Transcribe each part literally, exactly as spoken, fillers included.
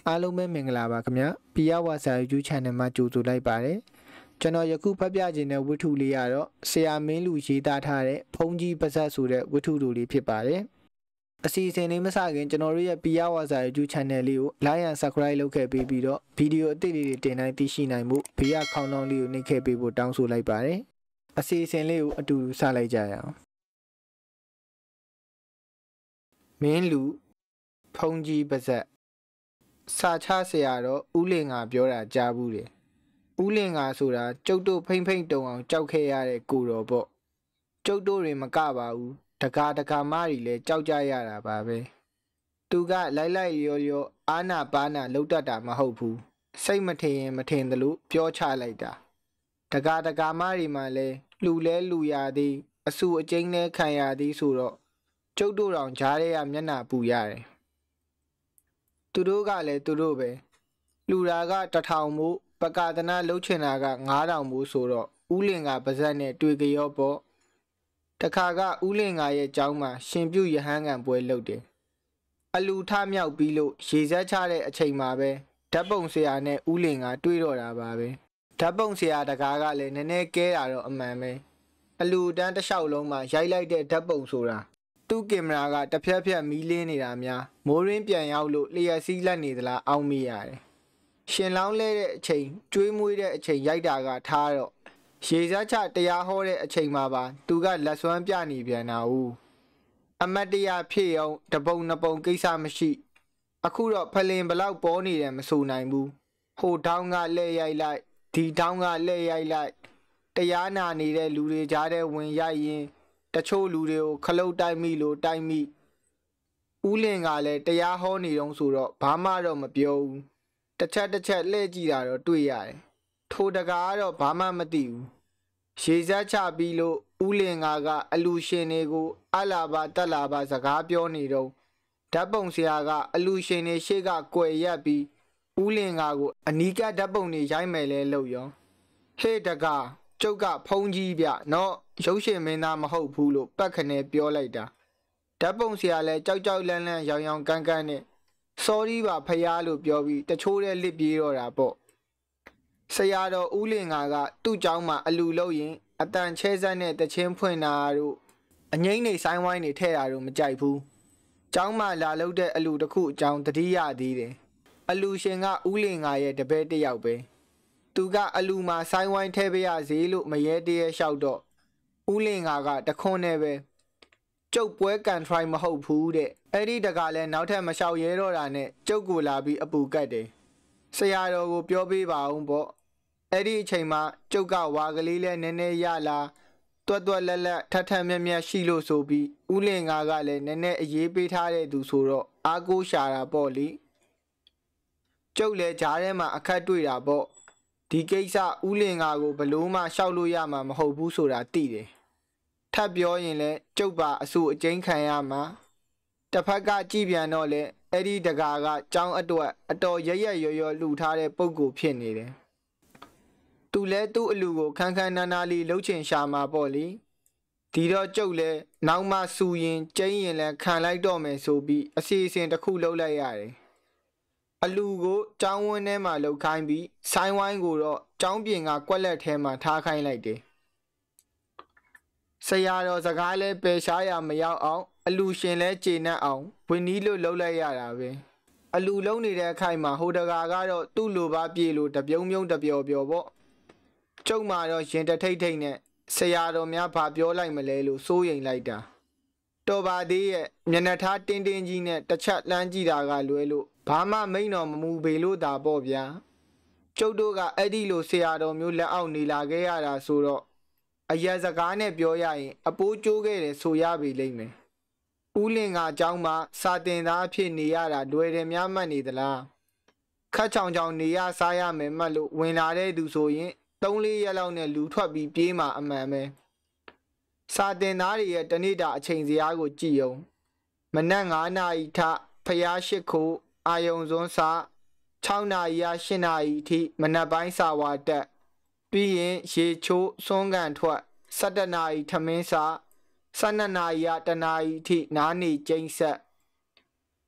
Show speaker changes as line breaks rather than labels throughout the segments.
အားလုံးပဲမင်္ဂလာပါခင်ဗျာပြရဝါစာ YouTube Channel မှာကြိုဆိုလိုက်ပါတယ်ကျွန်တော်ယခုဖတ်ပြခြင်းတဲ့ဝတ္ထုလေးကတော့ဆရာမင်းလူရေးသားထားတဲ့ဖုံးကြီးပါဇက်ဆိုတဲ့ဝတ္ထုတို့လေးဖြစ်ပါတယ်အစီအစဉ်လေးမစခင်ကျွန်တော်တို့ရဲ့ပြရဝါစာ YouTube Channel လေးကို Like and Subscribe လုပ်ခဲ့ပြီးပြီးတော့ဗီဒီယိုအသစ်လေးတွေတင်တိုင်းသိရှိနိုင်မှုဘေးကခေါင်းလောင်းလေးကိုနှိပ်ခဲ့ပေးဖို့တောင်းဆိုလိုက်ပါတယ်အစီအစဉ်လေးကိုအတူတူစလိုက်ကြရအောင်မင်းလူဖုံးကြီးပါဇက်စာချဆရာတော့ဦးလင်ငါပြောတာကြားဘူးတယ်ဦးလင်ငါဆိုတာကျုပ်တို့ဖိမ့်ဖိမ့်တုံအောင်ကြောက်ခဲ့ရတဲ့ကိုတော်ပေါ့ကျုပ်တို့တွေမကပါဘူးတကာတကာမတွေလည်းကြောက်ကြရတာပါပဲသူကလိုက်လိုက်ရောရောအာနာပါနာလှုပ်တတ်တာမဟုတ်ဘူးစိတ်မထင်ရင်မထင်သလိုပြောချလိုက်တာတကာတကာမတွေမှလည်းလူလဲလူရသည်အဆူအကျဉ်းလဲခံရသည်ဆိုတော့ကျုပ်တို့တောင်ကြားရရမျက်နှာပူရတယ်သူတို့ကလည်းသူတို့ပဲလူရာကတထောင်မို့ပကာဒနာလှုပ်ချင်တာကငါးထောင်မို့ဆိုတော့ဦးလင်ကပါဇက်နဲ့တွေ့ကြရောပေါ့တခါကဦးလင်ကရဲ့ကျောင်းမှာရှင်ပြုရဟန်းကန်ပွဲလုပ်တယ်အလူထမြောက်ပြီးလို့ရေစက်ချတဲ့အချိန်မှာပဲဓာတ်ပုံဆရာနဲ့ဦးလင်ကတွေ့တော့တာပါပဲဓာတ်ပုံဆရာတကားကလည်းနည်းနည်းကဲတာတော့အမှန်ပဲအလူတန်းတစ်လျှောက်လုံးမှာရိုက်လိုက်တဲ့ဓာတ်ပုံဆိုတာသူ့ကင်မရာကတစ်ဖြက်ဖြက်မီးလင်းနေတာများမိုးရင်းပြန်ရောက်လို့လျှက်စီးလက်နေသလားအောင်းမိရတယ်ရှင်လောင်းလဲတဲ့အချိန်ကျွေးမွေးတဲ့အချိန်ရိုက်တာကထားတော့ရေစားချတရားဟောတဲ့အချိန်မှာပါသူကလက်စွမ်းပြနေပြန်တာဦးအမတ်တရားဖြည့်အောင်တပုံနှစ်ပုံကိစ္စမရှိအခုတော့ဖလင်ဘလောက်ပေါ်နေတယ်မဆိုနိုင်ဘူးဟိုထောင်းကလဲရိုက်လိုက်ဒီထောင်းကလဲရိုက်လိုက်တရားနာနေတဲ့လူတွေကြားထဲဝင်ရိုက်ရင်တချို့လူတွေကိုခလုတ်တိုက်မိလို့တိုက်မိဦးလင်ကလည်းတရားဟောနေတော့ဆိုတော့ဘာမှတော့မပြောဘူးတစ်ချက်တစ်ချက်လှည့်ကြည့်တာတော့တွေ့ရတယ်ထိုတကားကတော့ဘာမှမသိဘူးရေစက်ချပြီးလို့ဦးလင်ကကအလူရှင်တွေကိုအလာပါတက်လာပါစကားပြောနေတော့ဓာတ်ပုံဆရာကအလူရှင်တွေရှေ့ကကွယ်ရက်ပြီးဦးလင်ကကိုအနီးကဓာတ်ပုံတွေရိုက်မယ်လဲလို့ရောဟေ့တကားကျုပ်ကဖုံးကြီးဗျနော်ရုပ်ရှင်မင်းသားမဟုတ်ဘူးလို့ပတ်ခနဲ့ပြောလိုက်တာဓာတ်ပုံဆရာလည်းကြောက်ကြောက်လန့်လန့်ရောင်ရောင်ကန်းကန်းနဲ့ sorry ပါဖယားလို့ပြောပြီးတချို့တဲ့လစ်ပြေးတော့တာပေါ့ဆရာတော်ဦးလင်ကသူ့เจ้าမှာအလူလို့ရင်အတန်ချဲဆက်နဲ့တချင်းဖွင့်တာတို့အငိမ့်နေဆိုင်ဝိုင်းနေထဲတာတို့မကြိုက်ဘူးเจ้าမှာလာလို့တဲ့အလူတစ်ခုအကြောင်းတတိယသေးတယ်အလူရှင်ကဦးလင်ကရဲ့တပည့်တစ်ယောက်ပဲသူကအလူမှာဆိုင်ဝိုင်းထဲပေးရစေလို့မရဲတရဲလျှောက်တော့ဦးလင်ကကတခွန်းနဲ့ပဲကျုပ်ပွဲကန်ထရိုင်မဟုတ်ဘူးတဲ့အဲ့ဒီတကလည်းနောက်ထပ်မလျှောက်ရဲတော့တာနဲ့ကျုပ်ကိုလာပြီးအပူကတ်တယ်ဆရာတော်ကိုပြောပေးပါအောင်ပေါ့အဲ့ဒီအချိန်မှာကျုပ်ကဝါကလေးလဲနည်းနည်းရလာတွတ်တွတ်လက်လက်ထထမြက်မြက်ရှိလို့ဆိုပြီးဦးလင်ကကလည်းနည်းနည်းအေးပေးထားတဲ့သူဆိုတော့အားကိုးရှာတာပေါ့လေကျုပ်လည်းဂျားထဲမှာအခက်တွေ့တာပေါ့ဒီကိစ္စဦးလင်ကကိုဘလို့မှရှောက်လို့ရမှာမဟုတ်ဘူးဆိုတာသိတယ်ထပ်ပြောရင်လည်းကျုပ်ပါအဆူအကျဉ်းခံရမှာတစ်ဖက်ကကြည်ပြန်တော့လေအဲ့ဒီတကာကចောင်းအတွက်အတော်ရရရော်ရော်လှူထားတဲ့ပုံကိုဖြစ်နေတယ်သူလဲသူ့အလူကိုခန်းခန်းနားနားလေးလှုပ်ချင်ရှာမှာပေါ့လေဒီတော့ကျုပ်လဲနောက်မှစူရင်ကျင်းရင်လဲခံလိုက်တော့မယ်ဆိုပြီးအစီအစဉ်တစ်ခုလုပ်လိုက်ရတယ်အလူကိုចောင်းဝင်းထဲမှာလှုပ်ခိုင်းပြီးဆိုင်းဝိုင်းကိုတော့ចောင်းပြင်ကကွက်လက်ထဲမှာထားခိုင်းလိုက်တယ်ဆရာတော်စကားလဲပယ်ရှားရမရောက်အောင်အလူရှင်လဲကျေနပ်အောင်ဝင်းနီးလို့လှုပ်လိုက်ရတာပဲအလူလုံးနေတဲ့အခိုက်မှာဟိုတကာကတော့သူ့လိုပါပြေလို့တပြုံးပြုံးတပျော်ပျော်ပေါ့ကျုံမှာတော့ရင်တထိတ်ထိတ်နဲ့ဆရာတော်များဘာပြောလိုက်မလဲလို့စိုးရိမ်လိုက်တာတော်ပါသေးရဲ့မျက်နှာထားတင်းတင်းကြီးနဲ့တစ်ချက်လှမ်းကြည့်တာကလွဲလို့ဘာမှမိန်တော်မမူပေလို့သာပေါ့ဗျာကျုပ်တို့ကအဲ့ဒီလိုဆရာတော်မျိုးလက်အောက်နေလာခဲ့ရတာဆိုတော့အရက်စကားနဲ့ပြောရရင်အပိုးကျိုးခဲ့တယ်ဆိုရပေလိမ့်မယ်ဦးလင်ကအเจ้าမှာစာတင်သားအဖြစ်နေရတာလွယ်တယ်များမှတ်နေသလားခတ်ချောင်ချောင်နေရစားရမယ်မှတ်လို့ဝင်လာတဲ့သူဆိုရင်သုံးလေးရက်လောက်နဲ့လူထွက်ပြီးပြေးမှာအမှန်ပဲစာတင်သားတွေရဲ့တနေ့တာအချိန်စရာကိုကြည့်အောင်မနက်ငါးနာရီထဖျားရှိခိုးအာယုံစွန်းစာခြောက်နာရီရရှစ်နာရီအထိမနက်ပိုင်းစာဝါတက်ပြီးရင်ရေချိုးစွန်းကန်ထွက်ဆယ်တစ်နာရီထမင်းစာဆယ်နှစ်နာရီရတနာရီအထိနားနေကျိန်းဆက်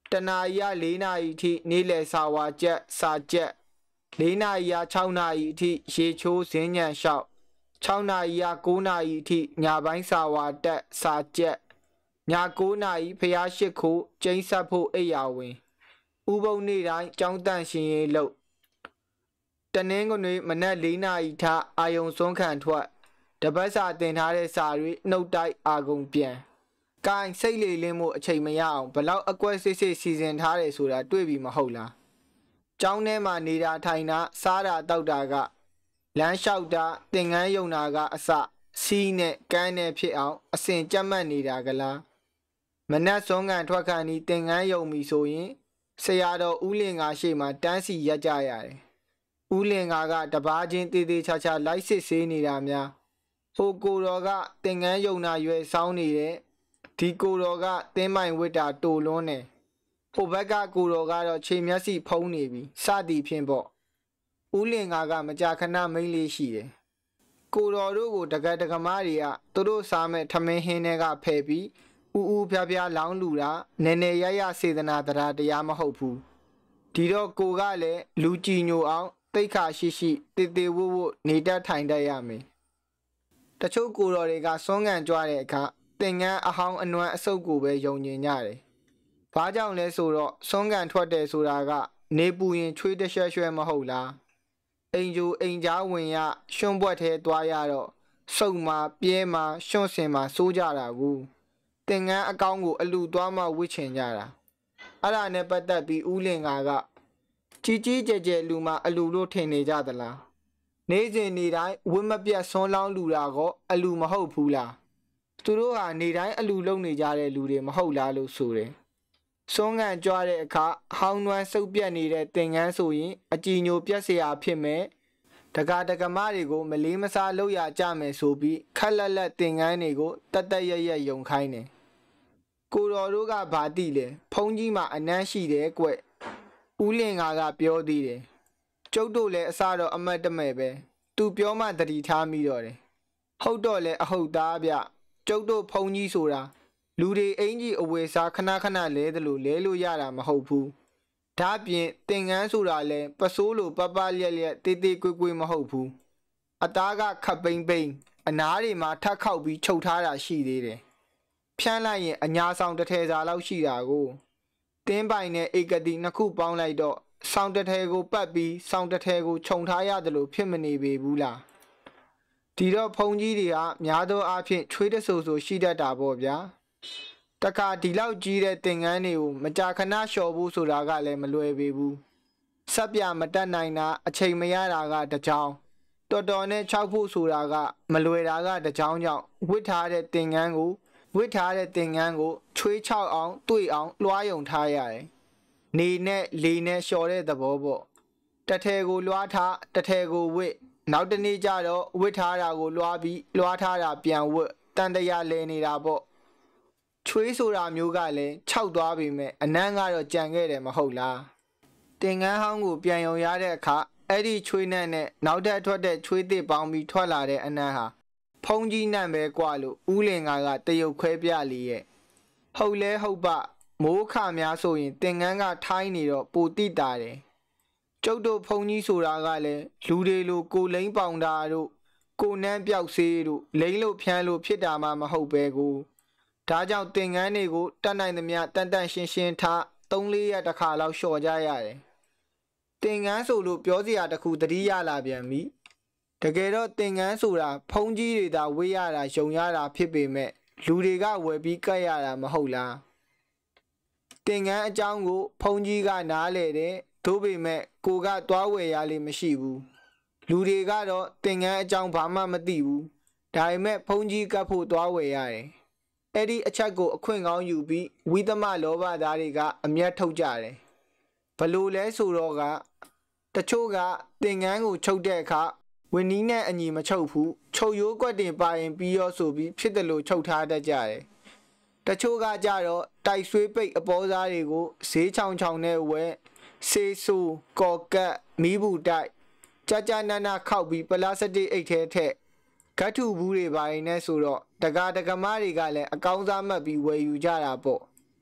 တနာရီက၄နာရီထိနေ့လယ်စာဝါချက်စာချက်၄နာရီက၆နာရီအထိရေချိုးစင်းညံလျှောက်၆နာရီက၉နာရီအထိညပိုင်းစာဝါတက်စာချက်ည၉နာရီဖျားရှိခိုးကျင်းဆက်ဖို့အိယာဝင်ဥပုံနေ့တိုင်းကျောင်းတန့်ရှင်ရေးလုပ်တနင်္ဂနွေမနက်၄နာရီထအာယုံစွန်းခံထွက်တပတ်စာတင်ထားတဲ့စာတွေနှုတ်တိုက်အာကုန်ပြန်ကိုင်စိတ်လေလင်းမှုအချိန်မရအောင်ဘလောက်အကွက်စစ်စစ်စီစဉ်ထားတယ်ဆိုတာတွေ့ပြီမဟုတ်လားကျောင်းထဲမှာနေတာထိုင်တာစားတာတောက်တာကလမ်းလျှောက်တာသင်္ကန်းယုံတာကအစစီးနဲ့ကန်းနဲ့ဖြစ်အောင်အစဉ်ကြက်မှတ်နေတာကလားမနက်စွန်းကန်ထွက်ခါနီးသင်္ကန်းယုံပြီဆိုရင်ဆရာတော်ဦးလင်္ကာရှိမှတန်းစီရက်ကြရတယ်ဦးလင်္ကာကတပားချင်းတေးသေးချာချာလိုက်စစ်ဆေးနေတာများဟိုကိုတော်ကသင်္ကန်းယုံနာရွယ်ဆောင်းနေတဲ့ဒီကိုတော်ကသင်းမိုင်ဝစ်တာတိုလွန်းနေဟိုဘက်ကကိုတော်ကတော့ခြေမျက်စိဖုံးနေပြီစသည်ဖြင့်ပေါ့ဦးလင်္ကာကမကြာခဏမိတ်လေးရှိတယ်ကိုတော်တို့ကိုတကတကမားတွေကသူတို့စားမဲ့ထမင်းဟင်းတွေကဖယ်ပြီးဥဥဖျားဖျားလောင်းလူတာနည်းနည်းရရစေတနာတရားတရားမဟုတ်ဘူးဒီတော့ကိုကလည်းလူကြည်ညိုအောင်တိတ်ခါရှိရှိတေတေဝဝနေတတ်ထိုင်တတ်ရမယ်တချို့ကိုတော်တွေကစွန်းကန်ကြွတဲ့အခါသင်္ကန်းအဟောင်းအနွမ်းအစုပ်ကိုပဲယုံညင်ကြတယ်။ဘာကြောင့်လဲဆိုတော့စွန်းကန်ထွက်တယ်ဆိုတာကနေပူရင်ချွေးတရွှဲရွှဲမဟုတ်လား။အိမ်ကျိုအိမ်ကြားဝင်ရရွှွန့်ပွက်ထဲသွားရတော့စုပ်မှာပြဲမှာရွှွန့်စင်မှာစိုးကြတာကူသင်္ကန်းအကောင်းကိုအလူသွားမှဝစ်ချင်ကြတာ။အဲ့ဒါနဲ့ပတ်သက်ပြီးဦးလင်္ကာကကြီးကြီးကျယ်ကျယ်လူမှအလူလို့ထင်နေကြသလား။နေစဉ်နေတိုင်းဝစ်မပြတ်ဆွန်းလောင်းလူတာကအလူမဟုတ်ဘူးလား။သူတို့ဟာနေတိုင်းအလူလုံနေကြတဲ့လူတွေမဟုတ်လားလို့ဆိုတယ်။စွန်းကန်ကြွားတဲ့အခါဟောင်းနွမ်းစုပ်ပြတ်နေတဲ့သင်္ကန်းဆိုရင်အကြည်ညိုပြက်စရာဖြစ်မယ်။တကာတကမတွေကိုမလေးမစားလုပ်ရကြမယ်ဆိုပြီးခက်လက်လက်သင်္ကန်းတွေကိုတတ်တတ်ရရယုံခိုင်းတယ်။ကိုတော်တို့ကဘာတိလဲဖုံးကြီးမှာအနမ်းရှိတယ်ကွ။ဦးလင်္ကာကပြောသေးတယ်။ကျုပ်တို့လည်းအစတော့အမတ်တမဲ့ပဲ။သူပြောမှတတိထားမိတော့တယ်။ဟုတ်တော့လေအဟုတ်သားဗျ။ကျုပ်တို့ဖုံးကြီးဆိုတာလူတွေအင်ကြီးအဝယ်စားခဏခဏလဲတယ်လို့လဲလို့ရတာမဟုတ်ဘူး။ဒါပြင်သင်္ကန်းဆိုတာလဲပစိုးလိုပပလျက်လျက်တေးသေးကွေးကွေးမဟုတ်ဘူး။အသားကခပ်ပိမ့်ပိမ့်အနားတွေမှာထပ်ခောက်ပြီးချုပ်ထားတာရှိသေးတယ်။ဖြန်းလိုက်ရင်အညာဆောင်တစ်ထည်စာလောက်ရှိတာကိုတင်းပိုင်နဲ့ဧကတိနှစ်ခုပေါင်းလိုက်တော့ဆောင်းတစ်ထည်ကိုပတ်ပြီးဆောင်းတစ်ထည်ကိုခြုံထားရတယ်လို့ဖြစ်မနေပေဘူးလား။ဒီတော့ဖုံကြီးတွေကများသောအားဖြင့်ချွေးတဆူဆူရှိတတ်တာပေါ့ဗျာတခါဒီလောက်ကြီးတဲ့သင်္ကန်းတွေကိုမကြာခဏလျှော်ဖို့ဆိုတာကလည်းမလွယ်ပေဘူးဆက်ပြမတက်နိုင်တာအချိန်မရတာကတကြောင်တော်တော်နဲ့ခြောက်ဖို့ဆိုတာကမလွယ်တာကတကြောင်ကြောင့်ဝစ်ထားတဲ့သင်္ကန်းကိုဝစ်ထားတဲ့သင်္ကန်းကိုချွေးချောက်အောင်တွေ့အောင်လွှားယုံထားရတယ်နေနဲ့လေနဲ့လျှော်တဲ့သဘောပေါ့တထဲကိုလွှားထားတထဲကိုဝစ်နောက်တနေ့ကျတော့ဝစ်ထားတာကိုလွှားပြီးလွှားထားတာပြန်ဝစ်တန်တရာလဲနေတာပေါ့ချွေးဆိုတာမျိုးကလည်းခြောက်သွားပြီမဲ့အနမ်းကတော့ကြံခဲ့တယ်မဟုတ်လားတင်ငန်းဟောင်းကိုပြန်ယုံရတဲ့အခါအဲ့ဒီချွေးနက်နဲ့နောက်ထပ်ထွက်တဲ့ချွေးသစ်ပေါင်းပြီးထွက်လာတဲ့အနမ်းဟာဖုံးကြီးနံပဲကွာလို့ဦးလင်္ကာကတရုတ်ခွဲပြလေရဲ့ဟုတ်လဲဟုတ်ပမိုးခများဆိုရင်တင်ငန်းကထိုင်းနေတော့ပူတိတာတယ်ကျုပ်တို့ဖုံးကြီးဆိုတာကလည်းလူတွေလိုကိုလိမ့်ပေါင်တာတို့ကိုနန်းပြောက်စေးတို့လိမ့်လို့ဖြန်းလို့ဖြစ်တာမှမဟုတ်ပဲကိုဒါကြောင့်သင်္ကန်းတွေကိုတတ်နိုင်သမျှတန်တန်ရှင်းရှင်းထားသုံးလေးရက်တစ်ခါလောက်လျှော်ကြရတယ်။သင်္ကန်းဆိုလို့ပြောစရာတစ်ခုတတိယလာပြန်ပြီ။တကယ်တော့သင်္ကန်းဆိုတာဖုံးကြီးတွေသာဝေးရတာယုံရတာဖြစ်ပေမဲ့လူတွေကဝယ်ပြီးကတ်ရတာမဟုတ်လား။သင်္ကန်းအကြောင်းကိုဖုံးကြီးကနားလေတယ်သို့ပေမဲ့ကိုကသွားဝယ်ရလိမ့်မရှိဘူး။လူတွေကတော့သင်္ကန်းအကြောင်းဘာမှမသိဘူး။ဒါပေမဲ့ဖုံးကြီးကတ်ဖို့သွားဝယ်ရတယ်။အဲ့ဒီအချက်ကိုအခွင့်ကောင်းယူပြီးဝိသမလောဘသားတွေကအမျက်ထုတ်ကြတယ်ဘလို့လဲဆိုတော့ကတချို့ကသင်္ကန်းကိုချုပ်တဲ့အခါဝင်းနီးနဲ့အညီမချုပ်ဘူးချုပ်ရိုးကွက်တင်ပါရင်ပြီးရောဆိုပြီးဖြစ်တယ်လို့ချုပ်ထားတတ်ကြတယ်တချို့ကကြတော့တိုက်ဆွေးပိတ်အပေါ်စားတွေကိုဈေးချောင်ချောင်နဲ့ဝဲဆေးဆူကော်ကတ်မီးဘူးတိုက်ကြာကြာနာနာခောက်ပြီးပလတ်စတစ်အိတ်ထဲထက်ဂတ်ထုဘူးတွေပါရင်နဲ့ဆိုတော့တကာတကမတွေကလည်းအကောင်းစားမှတ်ပြီးဝယ်ယူကြတာပေါ့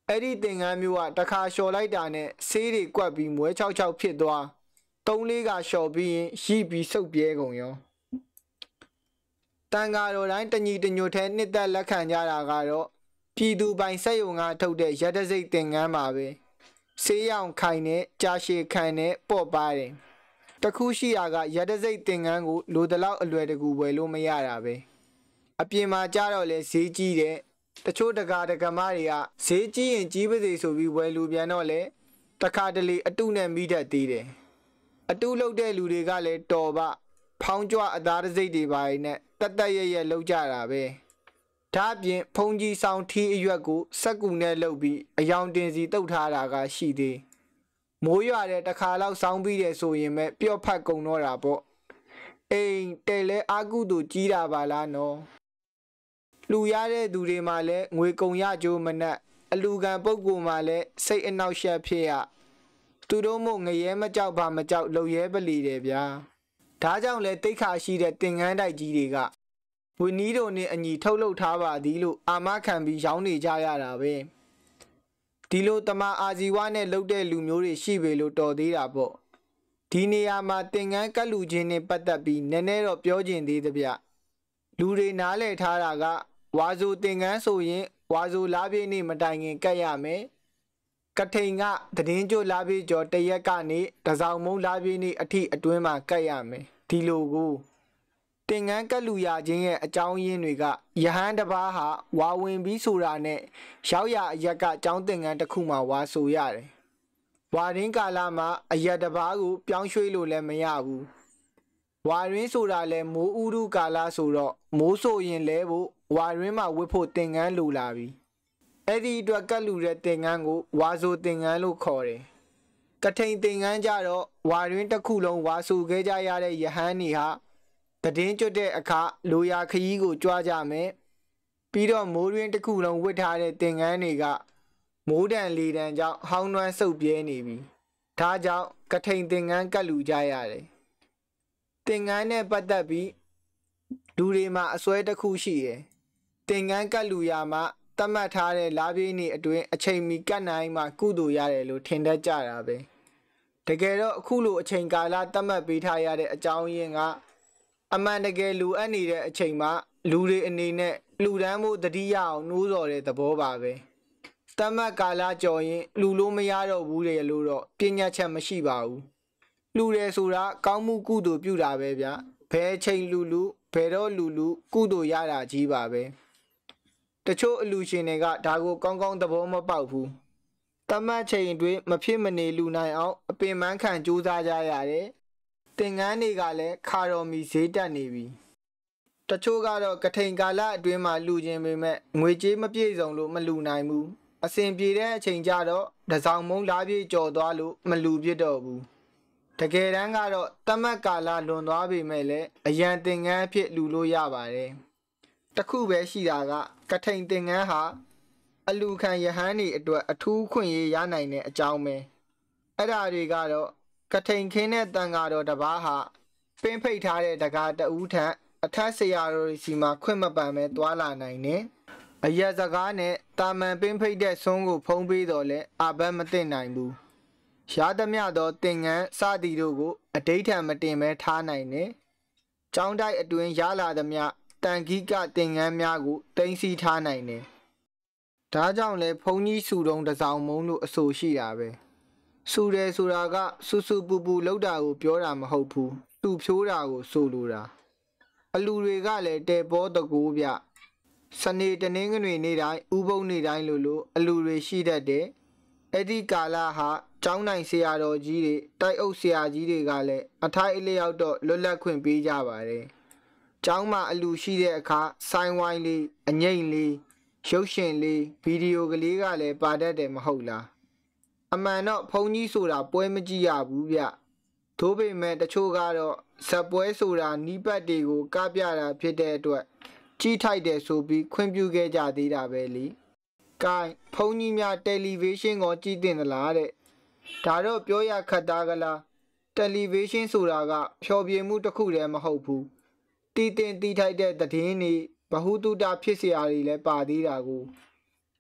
အဲ့ဒီသင်္ကန်းမျိုးကတစ်ခါလျှော်လိုက်တာနဲ့ဆေးတွေကွက်ပြီးမွဲချောက်ချောက်ဖြစ်သွားသုံးလေးကလျှော်ပြီးရင်ရှိပြီးဆုတ်ပြဲကုန်ရောတန်ဃာတော်တိုင်းတညီတညွတ်ထဲနှစ်သက်လက်ခံကြတာကတော့ပြည်သူပိုင်စက်ရုံကထုတ်တဲ့ရတစိတ်သင်္ကန်းပါပဲဆေးရောင်ခိုင်နဲ့ကြာရှည်ခံနဲ့ပေါ့ပါတယ်တခုရှိတာကရတစိတ်သင်္ကန်းကိုလိုတလောက်အလွယ်တကူဝယ်လို့မရတာပဲအပြင်မှာကြတော့လေဈေးကြီးတယ်တချို့တကာတကမတွေကဈေးကြီးရင်ကြီးပါစေဆိုပြီးဝယ်လူပြန်တော့လေတခါတလေအတုနဲ့မိတတ်သေးတယ်အတုလုပ်တဲ့လူတွေကလည်းတော်ပဖောင်းကြွအသားတစိတ်တွေပါနဲ့တက်တက်ရရလောက်ကြတာပဲဒါအပြင်ဖုန်ကြီးဆောင်ထီးအရွက်ကိုစက်ကူနဲ့လှုပ်ပြီးအယောင်တင်စီတုတ်ထားတာကရှိသေးမိုးရွာတဲ့တစ်ခါလောက်စောင်းပြီးတယ်ဆိုရင်ပဲပျော့ဖတ်ကုန်တော့တာပေါ့အိမ်တဲလဲအာကုသူကြီးတာပါလားနော်လူရတဲ့သူတွေမှာလည်းငွေကုန်ရကြိုးမနှက်အလူခံပုဂ္ဂိုလ်မှာလည်းစိတ်အနှောက်ယှက်ဖြစ်ရသူတို့မို့ငရဲမကြောက်ပါမကြောက်လုံရဲပလီတယ်ဗျာဒါကြောင့်လဲတိတ်ခါရှိတဲ့တင်ငန်းတိုက်ကြီးတွေကဝင်းနီးတို့နဲ့အညီထုတ်လုပ်ထားပါသည်လို့အာမခံပြီးရောင်းနေကြရတာပဲဒီလိုတမအာဇီဝနဲ့လှုပ်တဲ့လူမျိုးတွေရှိပေလို့တော်သေးတာပေါ့ဒီနေရာမှာတင်ငန်းကတ်လူချင်းနဲ့ပတ်သက်ပြီးနည်းနည်းတော့ပြောကျင်သေးသဗျလူတွေနားလည်ထားတာကဝါဆိုတင်ငန်းဆိုရင်ဝါဆိုလားပြေးနေမတိုင်ခင်ကတ်ရမယ်ကထိန်ကတည်င်းကျိုးလားပြေးကျော်တရက်ကနေတစောင်းမုံလားပြေးနေအထိအတွင်းမှာကတ်ရမယ်ဒီလိုကိုတင်ငန်းကတ်လူရခြင်းရဲ့အကြောင်းရင်းတွေကယဟန်တပါးဟာဝါဝင်ပြီးဆိုတာနဲ့ရောက်ရအရက်ကအကြောင်းတင်ငန်းတစ်ခုမှဝါဆိုရတယ်ဝါရင်းကာလမှာအရက်တပါးကိုပြောင်းရွှေ့လို့လည်းမရဘူးဝါရင်းဆိုတာလည်းမိုးဥရုကာလဆိုတော့မိုးဆိုရင်လဲဖို့ဝါရင်းမှာဝတ်ဖို့တင်ငန်းလိုလာပြီအဲ့ဒီအတွက်ကတ်လူတဲ့တင်ငန်းကိုဝါဆိုတင်ငန်းလို့ခေါ်တယ်ကထိန်တင်ငန်းကြတော့ဝါရင်းတစ်ခုလုံးဝါဆိုခဲ့ကြရတဲ့ယဟန်နေဟာတည်င်းကျွတ်တဲ့အခါလိုရာခရီးကိုကြွားကြမယ်ပြီးတော့မိုးရင်းတစ်ခုလုံးဝတ်ထားတဲ့တင်ငန်းတွေကမိုးတန်လေတန်ကြောင့်ဟောင်းနှွမ်းဆုပ်ပြဲနေပြီဒါကြောင့်ကထိန်တင်ငန်းကတ်လူကြရတယ်တင်ငန်းနဲ့ပတ်သက်ပြီးလူတွေမှာအစွဲတစ်ခုရှိတယ်တင်ငန်းကတ်လူရမှာတတ်မှတ်ထားတဲ့လားပြေးနေအတွင်းအချိန်မီကတ်နိုင်မှကုသိုလ်ရတယ်လို့ထင်တတ်ကြတာပဲတကယ်တော့အခုလိုအချိန်ကာလတတ်မှတ်ပေးထားရတဲ့အကြောင်းရင်းကအမှန်တကယ်လူအပ်နေတဲ့အချိန်မှာလူတွေအနေနဲ့လူတန်းဖို့တတိယအောင်နှိုးဆော်တဲ့သဘောပါပဲတတ်မှတ်ကာလကြော်ရင်လူလို့မရတော့ဘူးလေလို့တော့ပညာချက်မရှိပါဘူးလူတယ်ဆိုတာကောင်းမှုကုသိုလ်ပြုတာပဲဗျဘယ်ချိန်လူလူဘယ်တော့လူလူကုသိုလ်ရတာကြီးပါပဲတချို့အလူရှင်တွေကဒါကိုကောင်းကောင်းသဘောမပေါက်ဘူးတတ်မှတ်ချိန်အတွင်းမဖြစ်မနေလူနိုင်အောင်အပင်ပန်းခံကြိုးစားကြရတယ်တင်ငန်းတွေကလည်းခါတော်မီဈေးတက်နေပြီတချို့ကတော့ကထိန်ကာလအတွင်းမှာလူချင်းပေမဲ့ငွေကြေးမပြည့်စုံလို့မလူနိုင်ဘူးအစဉ်ပြေတဲ့အချိန်ကျတော့တစောင်းမုံလားပြေကြော်သွားလို့မလူပြစ်တော့ဘူးတကယ်တမ်းကတော့တမတ်ကာလလွန်သွားပေမဲ့လည်းအရန်တင်ငန်းအဖြစ်လူလို့ရပါတယ်တခုပဲရှိတာကကထိန်တင်ငန်းဟာအလူခံယဟန်တွေအတွက်အထူးခွင့်ရရနိုင်တဲ့အကြောင်းပဲအဲ့ဒါတွေကတော့ကထိန်ခင်းတဲ့တန်ဃာတော်တစ်ပါးဟာပင်းဖိတ်ထားတဲ့တကားတဦးထက်အထက်ဆရာတော်စီမှာခွင့်မပန်ပဲတွာလာနိုင်တယ်အရက်စကားနဲ့တာမန်ပင်းဖိတ်တဲ့ဆုံးကိုဖုံးပေးတော့လဲအဘတ်မသိနိုင်ဘူးရှားသမျှသောတင်ငန်းစသည်တို့ကိုအဋိဋ္ဌံမတင်ပဲထားနိုင်တယ်ကျောင်းတိုက်အတွင်းရလာသမျှတန်ခိကတင်ငန်းများကိုတင်စီထားနိုင်တယ်ဒါကြောင့်လဲဘုန်းကြီးစုတုံးတစောင်းမုံလို့အဆိုရှိတာပဲစူတယ်ဆိုတာကစူစူပူပူလောက်တာကိုပြောတာမဟုတ်ဘူးသူ့ဖြိုးတာကိုဆိုလိုတာအလူတွေကလည်းတဲပေါ်တကူဗျစနေတနင်္ဂနွေနေ့တိုင်းဥပုံနေ့တိုင်းလိုလိုအလူတွေရှိတတ်တယ်အဲ့ဒီကာလဟာကျောင်းနိုင်ဆရာတော်ကြီးတွေတိုက်အုပ်ဆရာကြီးတွေကလည်းအထိုက်အလျောက်တော့လွတ်လပ်ခွင့်ပေးကြပါတယ်ကျောင်းမှာအလူရှိတဲ့အခါဆိုင်းဝိုင်းလေးအငိမ့်လေးရုပ်ရှင်လေးဗီဒီယိုကလေးကလည်းပါတတ်တယ်မဟုတ်လားအမှန်တော့ဘုန်းကြီးဆိုတာပွဲမကြည့်ရဘူးဗျသို့ပေမဲ့တချို့ကတော့ဇက်ပွဲဆိုတာနီးပတ်တွေကိုကပြတာဖြစ်တဲ့အတွက်ကြီးထိုက်တယ်ဆိုပြီးခွင့်ပြုခဲ့ကြသေးတာပဲလေ။ကိုင်းဘုန်းကြီးများတယ်လီဗေးရှင်းကိုကြည့်တင်သလားတဲ့။ဒါတော့ပြောရခက်သားကလားတယ်လီဗေးရှင်းဆိုတာကဖျော်ဖြေမှုတစ်ခုတည်းမဟုတ်ဘူး။တီတင်တီထိုက်တဲ့သတင်းတွေဗဟုသုတဖြစ်စရာတွေလည်းပါသေးတာကို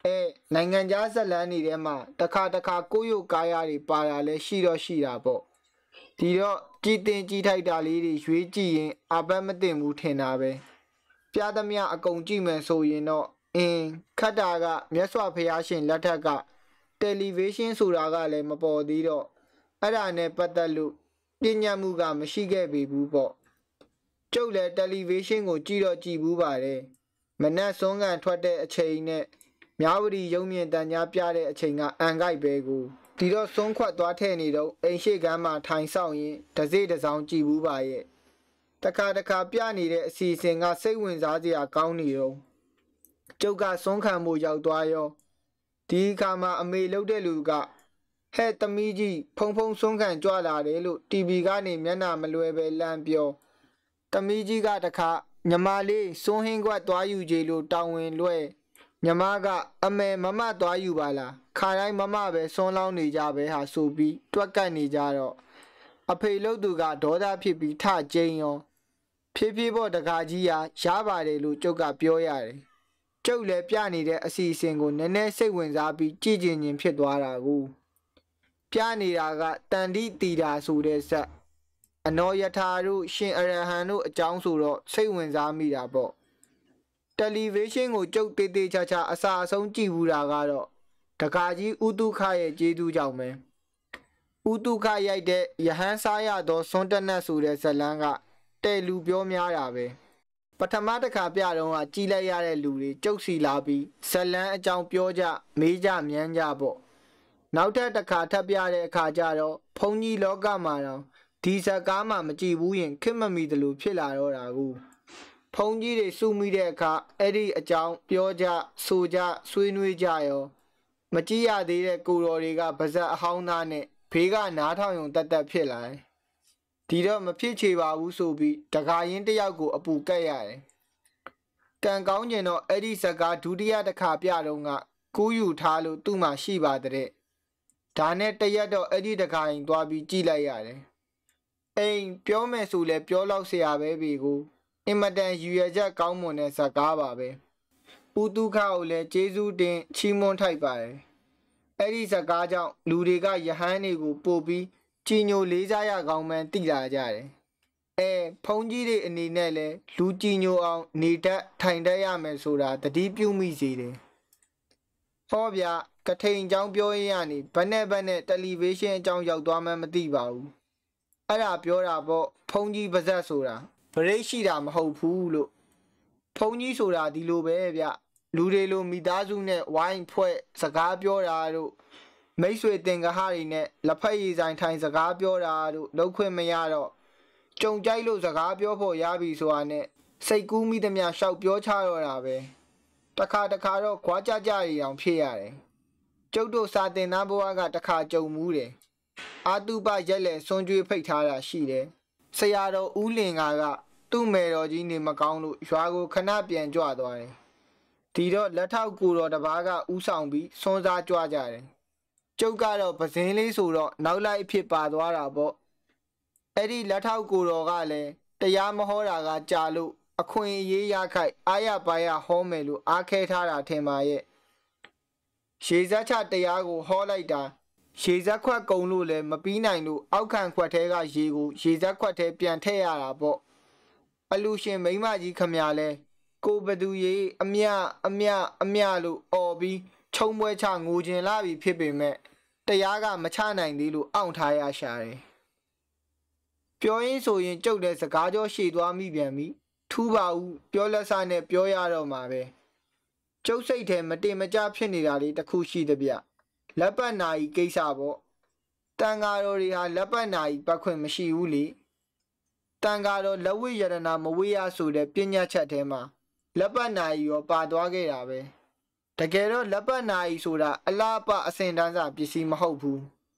အဲနိုင်ငံခြားဇက်လန်းနေတဲ့မှာတခါတခါကိုရုပ်ကားရတွေပါတာလဲရှိတော့ရှိတာပေါ့ဒီတော့ကြည်တင်ကြည်ထိုက်တာလေးတွေရွေးကြည့်ရင်အပတ်မတင်ဘူးထင်တာပဲပြသမျှအကုန်ကြည့်မယ်ဆိုရင်တော့အင်းခတ်တာကမြတ်စွာဘုရားရှင်လက်ထက်ကတယ်လီဗေးရှင်းဆိုတာကလည်းမပေါ်သေးတော့အဲ့ဒါနဲ့ပတ်သက်လို့ပြညတ်မှုကမရှိခဲ့ပေဘူးပေါ့ကျုပ်လည်းတယ်လီဗေးရှင်းကိုကြည့်တော့ကြည့်ဘူးပါတယ်မနက်စွန်းကန်ထွက်တဲ့အချိန်နဲ့မြဝတီရုံမြင့်တန်ကြားပြတဲ့အချိန်ကအန်ကိုက်ပဲကိုဒီတော့စွန်းခွက်သွားထဲနေတော့အိမ်ရှိကမ်းမှာထိုင်ဆောင်ရင်တစိတစောင်းကြည့်ဘူးပါရဲ့တခါတခါပြနေတဲ့အစီအစဉ်ကစိတ်ဝင်စားစရာကောင်းနေတော့ကျုပ်ကစွန်းခံမှုရောက်သွားရောဒီခါမှာအမေလှုပ်တဲ့လူကဟဲ့သမီးကြီးဖုံဖုံစွန်းခံကြွလာတယ်လို့တီဗီကနေမျက်နှာမလွယ်ပဲလမ်းပြောသမီးကြီးကတခါညီမလေးစွန်းဟင်းခွက်သွားယူကြလို့တောင်းဝင်လွဲညီမကအမေမမသွားယူပါလားခါတိုင်းမမပဲစွန်းလောင်းနေကြပဲဟာဆိုပြီးတွက်ကတ်နေကြတော့အဖေလှုပ်သူကဒေါသဖြစ်ပြီးထကျင်းရောဖြည်းဖြည်းပေါ်တကားကြီးရာရပါတယ်လို့ကျုပ်ကပြောရတယ်ကျုပ်လည်းပြနေတဲ့အစီအစဉ်ကိုနည်းနည်းစိတ်ဝင်စားပြီးကြည်ကျင်ခြင်းဖြစ်သွားတာကိုပြနေတာကတန်တိတီတာဆိုတဲ့ဇက်အနောယထာတို့ရှင်အရဟံတို့အကြောင်းဆိုတော့စိတ်ဝင်စားမိတာပေါ့တယ်လီဗေးရှင်းကိုကျုပ်တေးသေးချာချာအစာအဆုံးကြည့်ဘူးတာကတော့တကားကြီးဥတုခရဲ့ကျေးဇူးကြောင့်ပဲဥတုခရိုက်တဲ့ယဟန်စားရသောစွန်းတနတ်ဆိုတဲ့ဇလန်းကတဲ့လူပြောများတာပဲပထမတစ်ခါပြတော့ကကြီးလိုက်ရတဲ့လူတွေကျုပ်စီလာပြီးဇလန်းအကြောင်းပြောကြမေးကြမြန်းကြပေါ့နောက်ထပ်တစ်ခါထပ်ပြတဲ့အခါကျတော့ဘုံကြီးလောကမှာတော့ဒီဇကားမှမကြည့်ဘူးရင်ခက်မမီတယ်လို့ဖြစ်လာတော့တာကိုဘုံကြီးတွေစုမိတဲ့အခါအဲ့ဒီအကြောင်းပြောကြဆိုကြဆွေးနွေးကြရောမကြည့်ရသေးတဲ့ကိုတော်တွေကဗဇက်အဟောင်းသားနဲ့ဘေးကနားထောင်ရုံတက်တက်ဖြစ်လာတယ်ဒီတော့မဖြစ်ချေပါဘူးဆိုပြီးတခါရင်တယောက်ကိုအပူကက်ရတယ်ကံကောင်းကျင်တော့အဲ့ဒီဇကားဒုတိယတစ်ခါပြတော့ကကူးယူထားလို့သူ့မှာရှိပါတဲ့ဒါနဲ့တရက်တော့အဲ့ဒီတခါရင်သွားပြီးကြည့်လိုက်ရတယ်အိမ်ပြောမယ်ဆိုလဲပြောလောက်เสียရပဲပြီကိုအင်မတန်ယူရချက်ကောင်းမွန်တဲ့ဇကားပါပဲဥတုခကိုလည်းကျေးဇူးတင်ချီးမွမ်းထိုက်ပါတယ်အဲ့ဒီဇကားကြောင့်လူတွေကယဟန်တွေကိုပို့ပြီးကြီးညိုလေးစားရကောင်းမှန်းသိလာကြတယ်အဲဖုန်ကြီးတွေအနေနဲ့လဲလူကြီးညိုအောင်နေတတ်ထိုင်တတ်ရမယ်ဆိုတာတတိပြုမိစေတယ်ဟောဗျာကထိန်အကြောင်းပြောရရနေဘက်နဲ့ဘက်နဲ့တယ်လီဗေးရှင်းအကြောင်းရောက်သွားမှန်းမသိပါဘူးအဲ့ဒါပြောတာပေါ့ဖုန်ကြီးပါဇက်ဆိုတာဗရိတ်ရှိတာမဟုတ်ဘူးလို့ဖုန်ကြီးဆိုတာဒီလိုပဲဗျလူတွေလိုမိသားစုနဲ့ဝိုင်းဖွဲ့စကားပြောတာတို့မိတ်ဆွေတင်ကဟတွေနဲ့လက်ဖက်ရည်ဆိုင်ထိုင်စကားပြောတာတို့လောက်ခွင့်မရတော့ကြုံကြိုက်လို့စကားပြောဖို့ရပြီဆိုတာနဲ့စိတ်ကူးမိသမျှရှောက်ပြောချတော့တာပဲတခါတခါတော့ခွာကြကြရီအောင်ဖြစ်ရတယ်ကျုပ်တို့စာတင်သားဘဝကတခါကြုံမှုတယ်အာတုပရက်လက်စွန်ကြွေးဖိတ်ထားတာရှိတယ်ဆရာတော်ဦးလင်ကကသူ့မယ်တော်ကြီးနေမကောင်းလို့ရွာကိုခဏပြန်ကြွသွားတယ်ဒီတော့လက်ထောက်ကိုတော်တပားကဥဆောင်ပြီးစွန်စားကြွကြတယ်ကျုပ်ကတော့ပဇင်းလေးဆိုတော့နောက်လိုက်အဖြစ်ပါသွားတာပေါ့အဲ့ဒီလက်ထောက်ကိုတော်ကလည်းတရားမဟောတာကကြာလို့အခွင့်အရေးရခိုက်အာရပါရဟောမယ်လို့အားခဲထားတာထင်ပါရဲ့ရှေဇက်ချတရားကိုဟောလိုက်တာရှေဇက်ခွက်ကုံလို့လည်းမပြီးနိုင်လို့အောက်ခံခွက်ထဲကရေကိုရှေဇက်ခွက်ထဲပြန်ထည့်ရတာပေါ့အလူရှင်မိမကြီးခမရလဲကိုဘသူရေအမြအမြအမြလို့អော်ပြီးခြုံပွဲချငိုကျင်လာပြီဖြစ်ပေမဲ့တရားကမချနိုင်သေးလို့အောင့်ထားရရှာတယ်ပြောရင်းဆိုရင်ကြုတ်တဲ့စကားကြောရှည်သွားမိပြန်ပြီထူးပါဦးပြောလက်စနဲ့ပြောရတော့မှာပဲကျုပ်စိတ်ထဲမတင်မကြဖြစ်နေတာလေးတစ်ခုရှိသဗျလက်ပတ်နာကြီးကိစ္စပေါ့တန်ဃာတော်တွေဟာလက်ပတ်နာကြီးပတ်ခွင့်မရှိဘူးလေတန်ဃာတော်လက်ဝိယရဏမဝေးရဆိုတဲ့ပညာချက်ထဲမှာလက်ပတ်နာကြီးရောပါသွားခဲ့တာပဲတကယ်တော့လက်ပတ်နာကြီးဆိုတာအလားအပအစင်တန်းစာပစ္စည်းမဟုတ်ဘူး